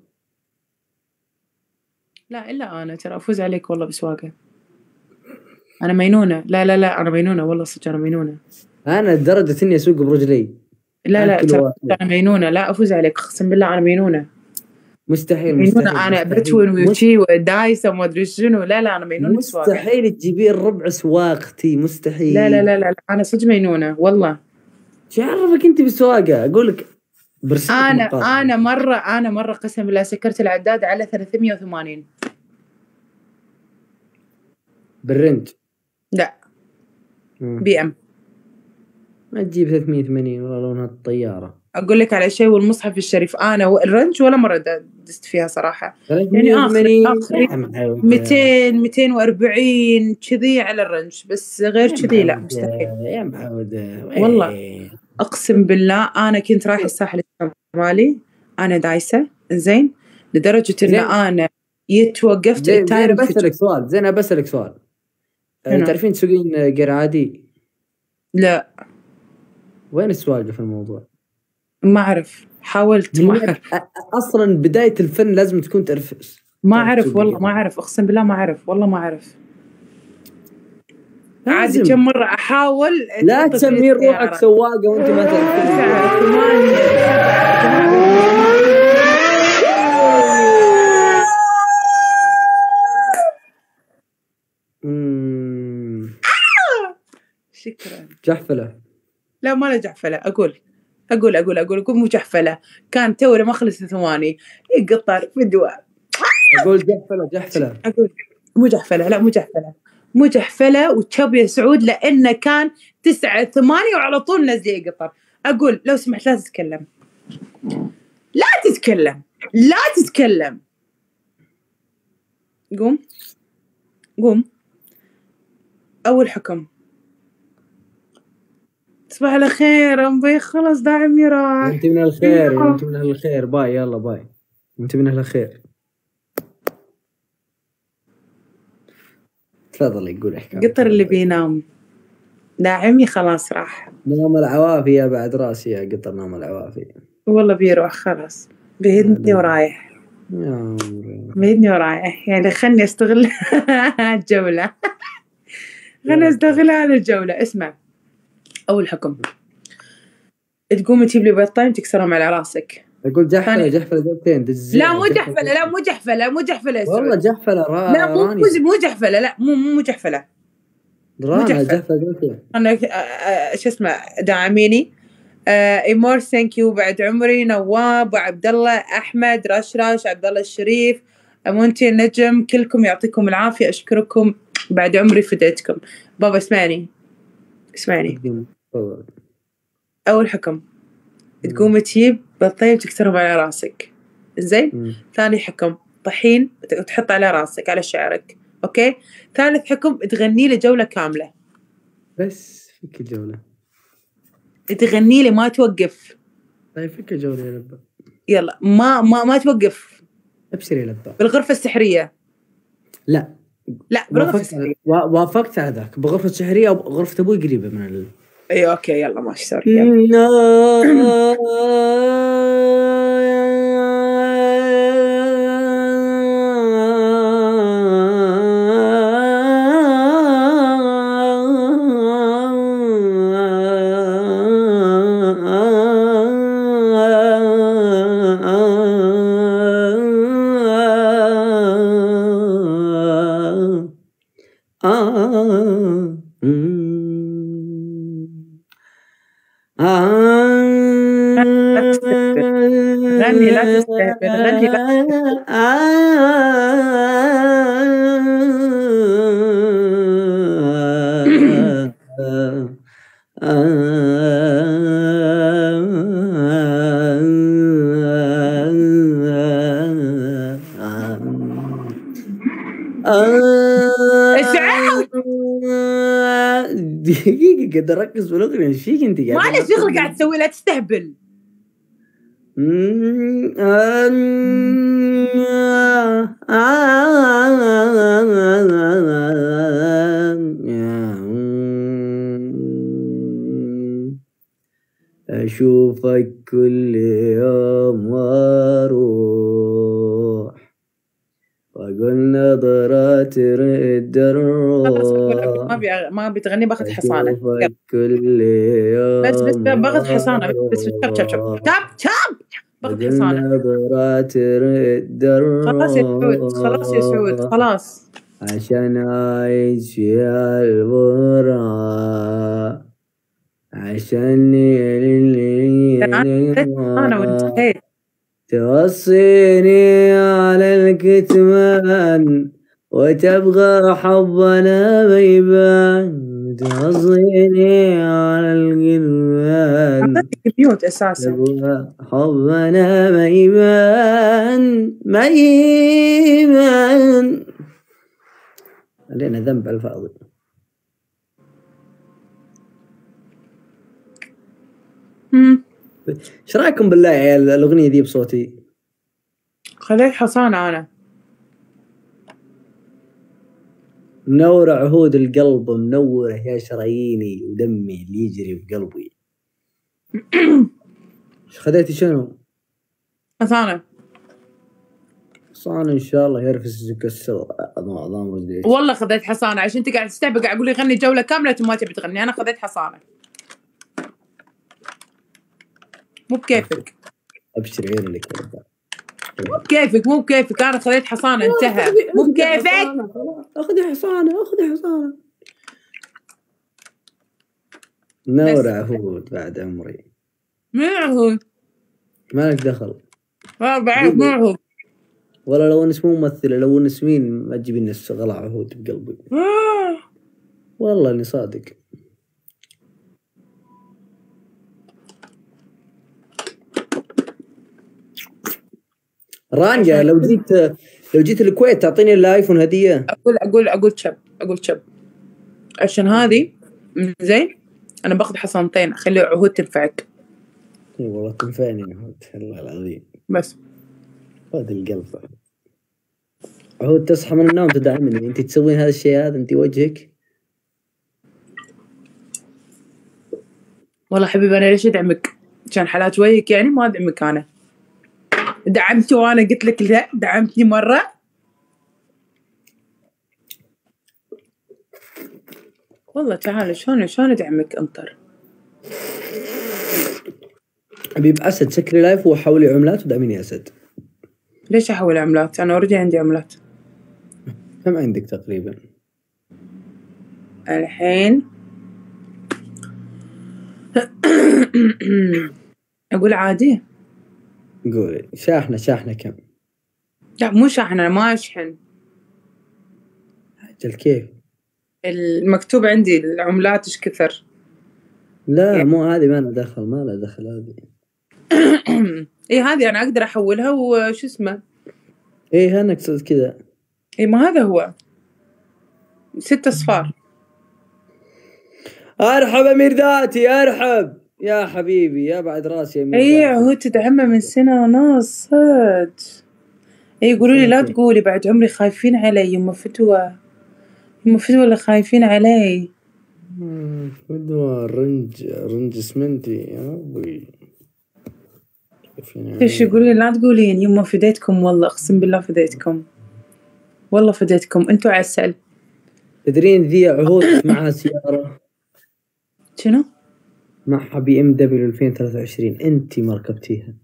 لا إلا أنا ترى أفوز عليك والله بسواقة. أنا مينونة. لا لا لا أنا مينونة والله صدق أنا مينونة. أنا لدرجة إني أسوق برجلي. لا لا ترى أنا مينونة. لا أفوز عليك أقسم بالله أنا مينونة. مستحيل مينونة. مستحيل أنا مستحيل. بتون ويوتشي ودايسة وما أدري شنو. لا لا أنا مينونة بسواقة. مستحيل تجيبين ربع سواقتي مستحيل. لا لا لا لا أنا صدق مينونة والله. شو عرفك أنت بالسواقة؟ أقول لك أنا مقاطع. أنا مرة أنا مرة قسم بالله سكرت العداد على ثلاثمية وثمانين بالرنج. لا مم. بي ام. ما تجيب ثلاثمية وثمانين والله لونها الطيارة. أقول لك على شيء والمصحف الشريف أنا والرنج ولا مرة دست فيها صراحة يعني. آخر مئتين مئتين وأربعين كذي على الرنج بس غير كذي لا مستحيل يا معودة والله. أقسم بالله أنا كنت رايح الساحل الشمالي أنا دايسة زين لدرجة إن أنا يتوقفت التايم. زين بسألك سؤال زين بسألك سؤال أه تعرفين تسوقين غير عادي؟ لا. وين السواقة في الموضوع؟ ما أعرف. حاولت ما أعرف. أصلا بداية الفن لازم تكون تعرف. ما أعرف والله ما أعرف أقسم بالله ما أعرف والله ما أعرف. عادي كم مرة أحاول. لا تسمين روحك سواقة وأنت ما تعرف. شكرا. جحفلة. لا ما له جحفلة. أقول أقول أقول أقول أقول مو جحفلة. كان تو لما خلص ثواني يقطر فدوة. أقول جحفلة جحفلة. أقول مو جحفلة. لا مو جحفلة مو جحفله وتشب يا سعود، لانه كان تسعة ثمانية وعلى طول نزلي قطر. اقول لو سمحت لا تتكلم، لا تتكلم، لا تتكلم. قوم قوم. اول حكم. تصبح على خير أمي، خلاص داعمي راح. انت من الخير، انت من الخير. باي يلا باي، انت من الخير. تفضل يقول احكام. قطر اللي بينام داعمي خلاص راح. نوم العوافي يا بعد راسي يا قطر، نوم العوافي. والله بيروح خلاص، بيهدني ورايح، يا بيهدني ورايح. يعني خلني استغل الجولة، خلني استغل هذه الجولة. اسمع، أول حكم تقوم تجيب لي بيضتين تكسرهم على راسك. اقول جحفله جحفله جبتين دزين. لا مو جحفله، لا مو جحفله، مو جحفله والله جحفله را... لا مو راني مو جحفله، لا مو مو جحفله رانا جحفله جبتين. انا شو اسمه داعميني. ايمور ثانك يو، بعد عمري، نواب وعبد الله، احمد، رشراش، عبد الله الشريف، مونتي النجم، كلكم يعطيكم العافيه، اشكركم بعد عمري فديتكم. بابا اسمعني اسمعني. اول حكم تقوم تجيب بيضتين تكسرهم على راسك، زين. ثاني حكم طحين وتحط على راسك على شعرك، اوكي. ثالث حكم تغني لي جوله كامله. بس فك الجوله، تغني لي ما توقف. طيب فك الجوله يا لبا، يلا ما ما ما توقف. ابشري يا لبا. بالغرفه السحريه. لا لا بالغرفه السحريه. وافقت على ذاك بغرفه السحريه، غرفه ابوي قريبه من ال... اي اوكي يلا ماشي سوري. غني لا تستهبل، غني لا دقيقة قاعد أركز بالأغنية. ايش فيك أنت؟ ما له شغل قاعد تسوي، لا تستهبل. أشوفك كل يوم وأروح وأقول نظرات رد الروح. ما بي ما بتغني، باخذ حصانة. أشوفك كل يوم بس بس باخذ حصانة، بس شاب شاب شاب شاب شاب باخذ حصانة. نظرات رد الروح. خلاص يا سعود، خلاص يا سعود، خلاص. عشان أعيش في البراء، عشان أنا وانتهيت. توصيني على الكتمان وتبغى حبنا بيبان. توصيني على الكتمان ميوت أساسا. تبغى حبنا بيبان ما يبان. علينا ذنب على الفاضي. ايش رايكم بالله يا عيال الاغنيه دي بصوتي؟ خليت حصانة انا. منورة عهود القلب، منورة يا شراييني ودمي اللي يجري بقلبي. ايش خذيتي شنو؟ حصانة. حصانة ان شاء الله يرفس يكسر عظام وجدي. والله خذيت حصانة عشان انت قاعد تستهبل، قاعد اقول لي غني جولة كاملة وما تبي تغني. انا خذيت حصانة مو بكيفك. ابشر عيني لك مو بكيفك، مو بكيفك. انا خذيت حصانة انتهى. مو بكيفك. اخذي حصانة، اخذي حصانة. منورة عهود بعد عمري. مين عهود؟ مالك دخل. اه بعرف مين عهود. والله لو انس مو ممثلة، لو انس مين ما تجيبين الغلا عهود بقلبي. والله اني صادق. رانجا لو جيت لو جيت الكويت تعطيني الايفون هديه. اقول اقول اقول شب اقول شب عشان هذه زين. انا باخذ حصانتين اخلي عهود تنفعك. اي والله تنفعني عهود والله العظيم. بس خذ القلب عهود تصحى من النوم تدعمني. انت تسوين هذا الشيء هذا انت وجهك. والله حبيبي انا ليش ادعمك؟ عشان حالات وجهك يعني؟ ما ادعمك انا. دعمتي وانا قلت لك لا؟ دعمتني مره؟ والله تعال شلون شلون ادعمك انطر. حبيب اسد سكري لايف وحولي عملات ودعميني اسد. ليش احول عملات؟ انا اوريدي عندي عملات. كم عندك تقريبا الحين؟ اقول عادي. قولي شاحنه شاحنه كم؟ لا مو شاحنه انا ما اشحن. اجل كيف؟ المكتوب عندي العملات ايش كثر. لا يعني. مو هذه ما لها دخل ما لها دخل هذه. اي هذه انا اقدر احولها وش اسمه. ايه انا اقصد كذا. اي ما هذا هو ست اصفار. ارحب امير ذاتي ارحب يا حبيبي يا بعد راسي امير ذاتي. اي هو تدعمه من سنه ونص صدق. اي يقولوا لي لا تقولي بعد عمري خايفين علي يما فتوى يما فتوى اللي خايفين علي. فتوى رنج رنج اسمنتي يا ابوي. ايش يقولوا لي لا تقولين يما فديتكم والله اقسم بالله فديتكم والله فديتكم انتوا عسل. تدرين ذي عهود معها سيارة شنو؟ معها بي ام دبليو ألفين وثلاثة وعشرين انتي ما ركبتيها.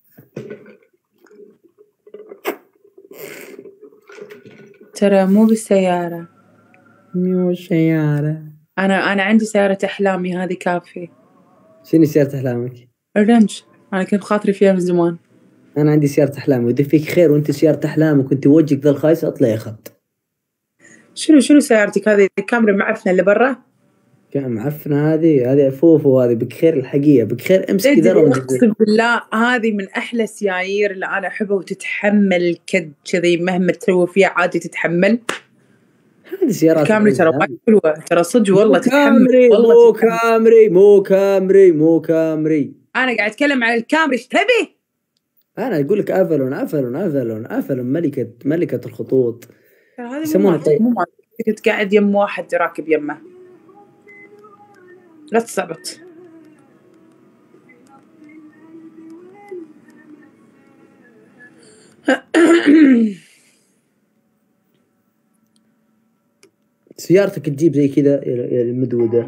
ترى مو بالسيارة. مو سيارة. انا انا عندي سيارة احلامي هذه كافية. شنو سيارة احلامك؟ الرنج انا كنت خاطري فيها من زمان. انا عندي سيارة احلامي واذا فيك خير وانت سيارة احلامك وانت وجهك ذا الخايس اطلعي خط. شنو شنو سيارتك هذه الكاميرا معفنة اللي برا؟ كم معفنة هذه هذه فوفو هذه بخير الحقيقة بخير امسكي ذا. اقسم بالله هذه من احلى السيايير اللي انا احبها وتتحمل كد كذي مهما تسوي فيها عادي تتحمل. هذه سيارات الكامري ترى وايد حلوة ترى صدق والله تتحمل. كامري والله مو كامري مو كامري مو كامري. انا قاعد اتكلم عن الكامري ايش تبي؟ انا اقول لك افلون افلون افلون افلون ملكة ملكة الخطوط. هذه يسمونها طيب. مو ما كنت قاعد يم واحد راكب يمه. لا تستعبط. سيارتك تجيب زي كذا يا المدودة.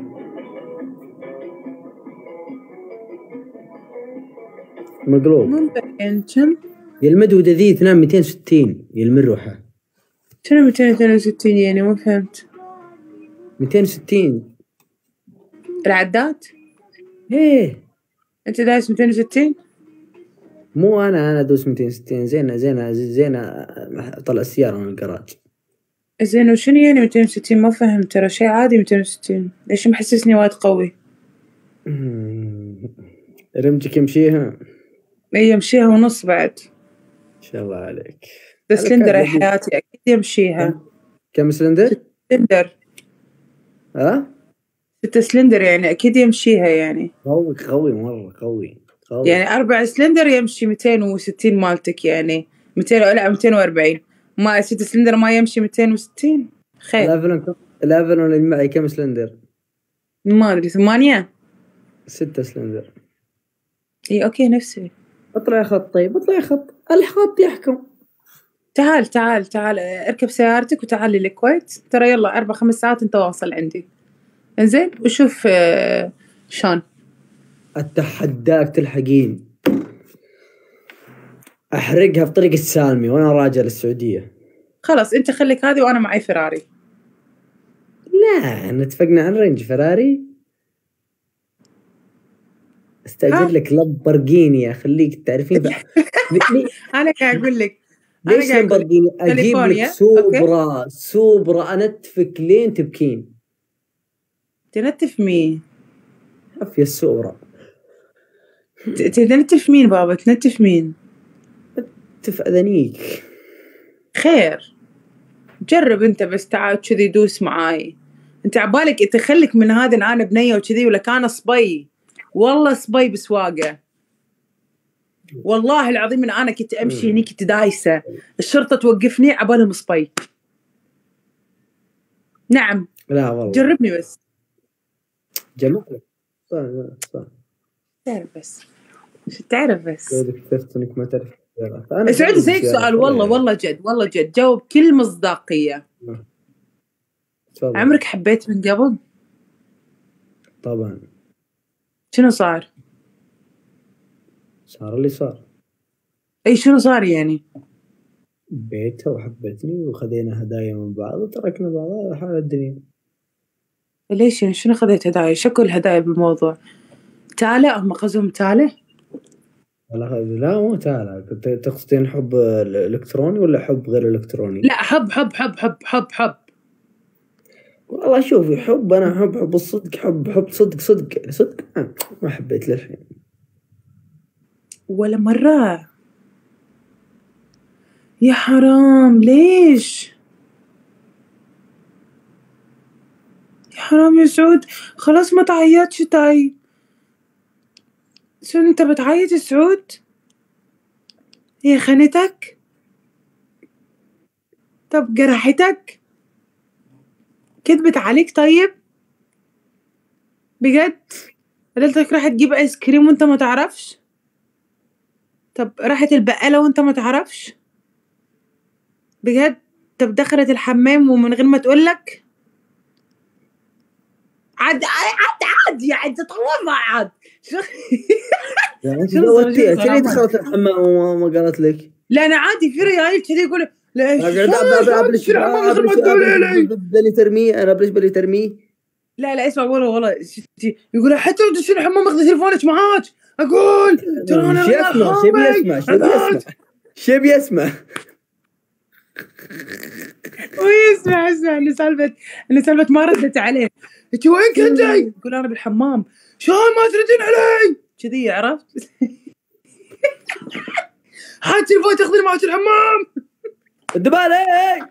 مقلوب. ممكن كم؟ يا المدودة ذي تنام مئتين وستين يا المروحة. شنو مئتين واثنين وستين يعني ما فهمت. مئتين وستين العداد؟ ايه انت دايس مئتين وستين؟ مو انا انا ادوس مئتين وستين. زينة زينة زينة طلع السيارة من الجراج. زين وشنو يعني مئتين وستين؟ ما فهمت ترى شيء عادي مئتين وستين. ليش محسسني وايد قوي؟ رمجك يمشيها؟ اي يمشيها ونص بعد. ان شاء الله عليك. سلندر يا حياتي اكيد يمشيها. كم سلندر؟ سلندر. ها؟ ستة سلندر يعني اكيد يمشيها يعني. قوي قوي مرة قوي قوي. يعني أربع سلندر يمشي مئتين وستين مالتك يعني مئتين لا مئتين وأربعين. ما ستة سلندر ما يمشي مئتين وستين. خير. الافلون الافلون اللي معي كم سلندر؟ ما ادري ثمانية. ستة سلندر. اي اوكي نفسي. اطلع خط. طيب اطلع خط الخط يحكم. تعال تعال تعال اركب سيارتك وتعال لي الكويت ترى يلا أربع خمس ساعات انت واصل عندي. انزين وشوف آه شان. اتحداك تلحقين. احرقها في طريق السالمي وانا راجع للسعودية. خلاص انت خليك هذه وانا معي فراري. لا نتفقنا عن رينج فراري. استأجر لك لامبورجيني اخليك تعرفين بقى. انا قاعد اقول لك ليش لامبورجيني؟ اجيب لك سوبرا سوبرا انتفك لين تبكين. تنتف مين؟ عافية السورة. ت- تنتف مين بابا؟ تنتف مين؟ تف أذنيك. خير جرب انت بس، تعال كذي دوس معاي. انت عبالك تخلك من هذا انا بنيه وكذي، ولا كان صبي؟ والله صبي بسواقه. والله العظيم ان انا كنت امشي هني كنت دايسه، الشرطه توقفني عبالهم صبي. نعم لا والله. جربني بس. جمال. صح صح. تعرف بس شو تعرف بس. اكتشفت انك ما تعرف. سعود اسالك سؤال، والله والله جد والله جد، جاوب كل مصداقيه. تفضل. عمرك حبيت من قبل؟ طبعا. شنو صار؟ صار اللي صار. اي شنو صار يعني؟ بيتها وحبتني وخذينا هدايا من بعض وتركنا بعض، هذا حال الدنيا. ليش يعني؟ شنو خذيت هدايا؟ شكو الهدايا بالموضوع؟ تاله؟ هم قصدهم تاله؟ لا لا مو تالا. كنت تقصدين حب الكتروني ولا حب غير الكتروني؟ لا حب حب حب حب حب حب. والله شوفي، حب انا حب حب الصدق، حب حب صدق صدق صدق ما حبيت للحين ولا مرة. يا حرام ليش؟ يا حرام يا سعود، خلاص ما تعيطش. طيب شو انت بتعيط يا سعود؟ هي خانتك؟ طب جرحتك؟ كذبت عليك؟ طيب بجد قالت لك راح تجيب ايس كريم وانت ما تعرفش؟ طب راحت البقالة وانت ما تعرفش؟ بجد؟ طب دخلت الحمام ومن غير ما تقولك؟ عاد عاد عاد يعني تطورنا عاد. يعني انت زودتيها كذي دخلت الحمام وما قالت لك؟ لا انا عادي في رجال كذي يقول ليش ابلش بلي ترميه، انا ابلش بلي ترميه. لا لا اسمع والله والله يقول حتى لو تدشين الحمام اخذي تليفونك معاك. اقول ترى انا شو يسمع شو بيسمع شو بيسمع شو بيسمع ويسمع اسمع انه سالفه انه سالفه ما ردت عليه. انت وين كنتي؟ يقول انا بالحمام. شلون ما تردين علي؟ كذي عرفت؟ حاط تليفون تاخذين معك الحمام. الدبالة.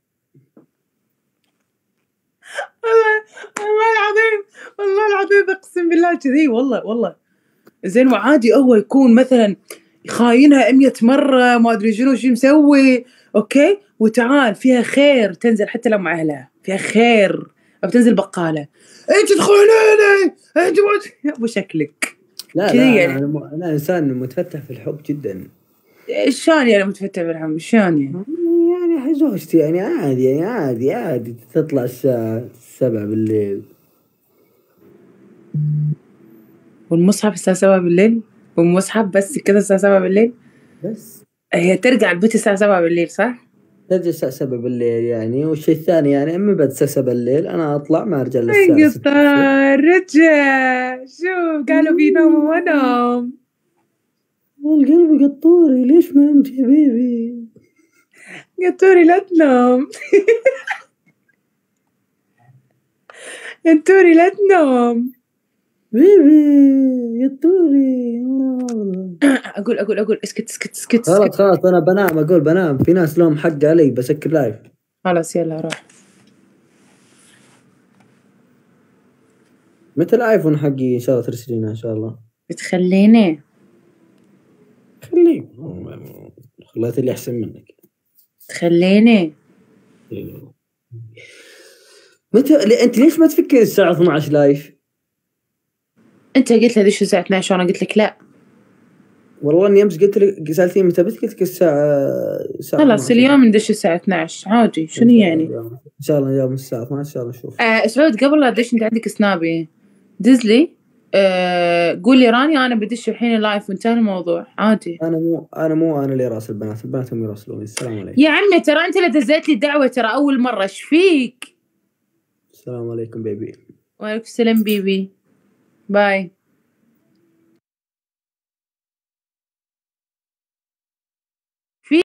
والله والله العظيم والله العظيم اقسم بالله كذي والله والله. زين وعادي هو يكون مثلا خاينها مية مرة ما ادري شنو شو مسوي، اوكي، وتعال فيها خير تنزل حتى لو مع اهلها فيها خير، او تنزل بقالة انت تخونيني انت مو ابو شكلك. لا لا يعني. انا انا انسان متفتح في الحب جدا. شلون يعني متفتح في الحب؟ شلون يعني؟ يعني زوجتي يعني عادي يعني عادي عادي تطلع الساعة سبعة بالليل. والمصحف الساعة سبعة بالليل؟ والمصحف بس كذا الساعة سبعة بالليل؟ بس هي ترجع البيت الساعة سبعة بالليل صح؟ ترجع الساعة سبعة بالليل يعني. والشيء الثاني يعني أما بعد الساعة سبعة بالليل أنا أطلع ما أرجع للساعة ستة. رجع شوف قالوا بيناموا وانام. والقلب قطوري ليش ما نمت يا بيبي؟ قطوري لا تنام. قطوري لا تنام بيبي قطوري. اقول اقول اقول اسكت اسكت اسكت خلاص خلاص انا بنام. اقول بنام، في ناس لهم حق علي بسكر لايف. خلاص يلا روح. متى الايفون حقي ان شاء الله ترسلينه ان شاء الله؟ بتخليني خليك خليت اللي احسن منك. تخليني متى انت ليش ما تفكر الساعه اثني عشر لايف؟ انت قلت لي ليش الساعه اثني عشر وانا قلت لك لا. والله اني امس قلت لك سالتيني متى بس قلت لك الساعه الساعه خلاص اليوم ندش الساعه اثني عشر عادي. شنو يعني ان شاء الله اليوم الساعه اثني عشر ان شاء الله نشوف. آه سعود قبل لا تدش انت عندك سنابي دز لي آه قولي راني انا بدش الحين لايف وانتهى الموضوع عادي. انا مو انا مو انا اللي راس البنات، البنات هم يراسلوني. السلام عليكم يا عمي ترى انت اللي دزيت لي دعوه ترى اول مره. ايش فيك؟ السلام عليكم بيبي. وعليكم السلام بيبي باي.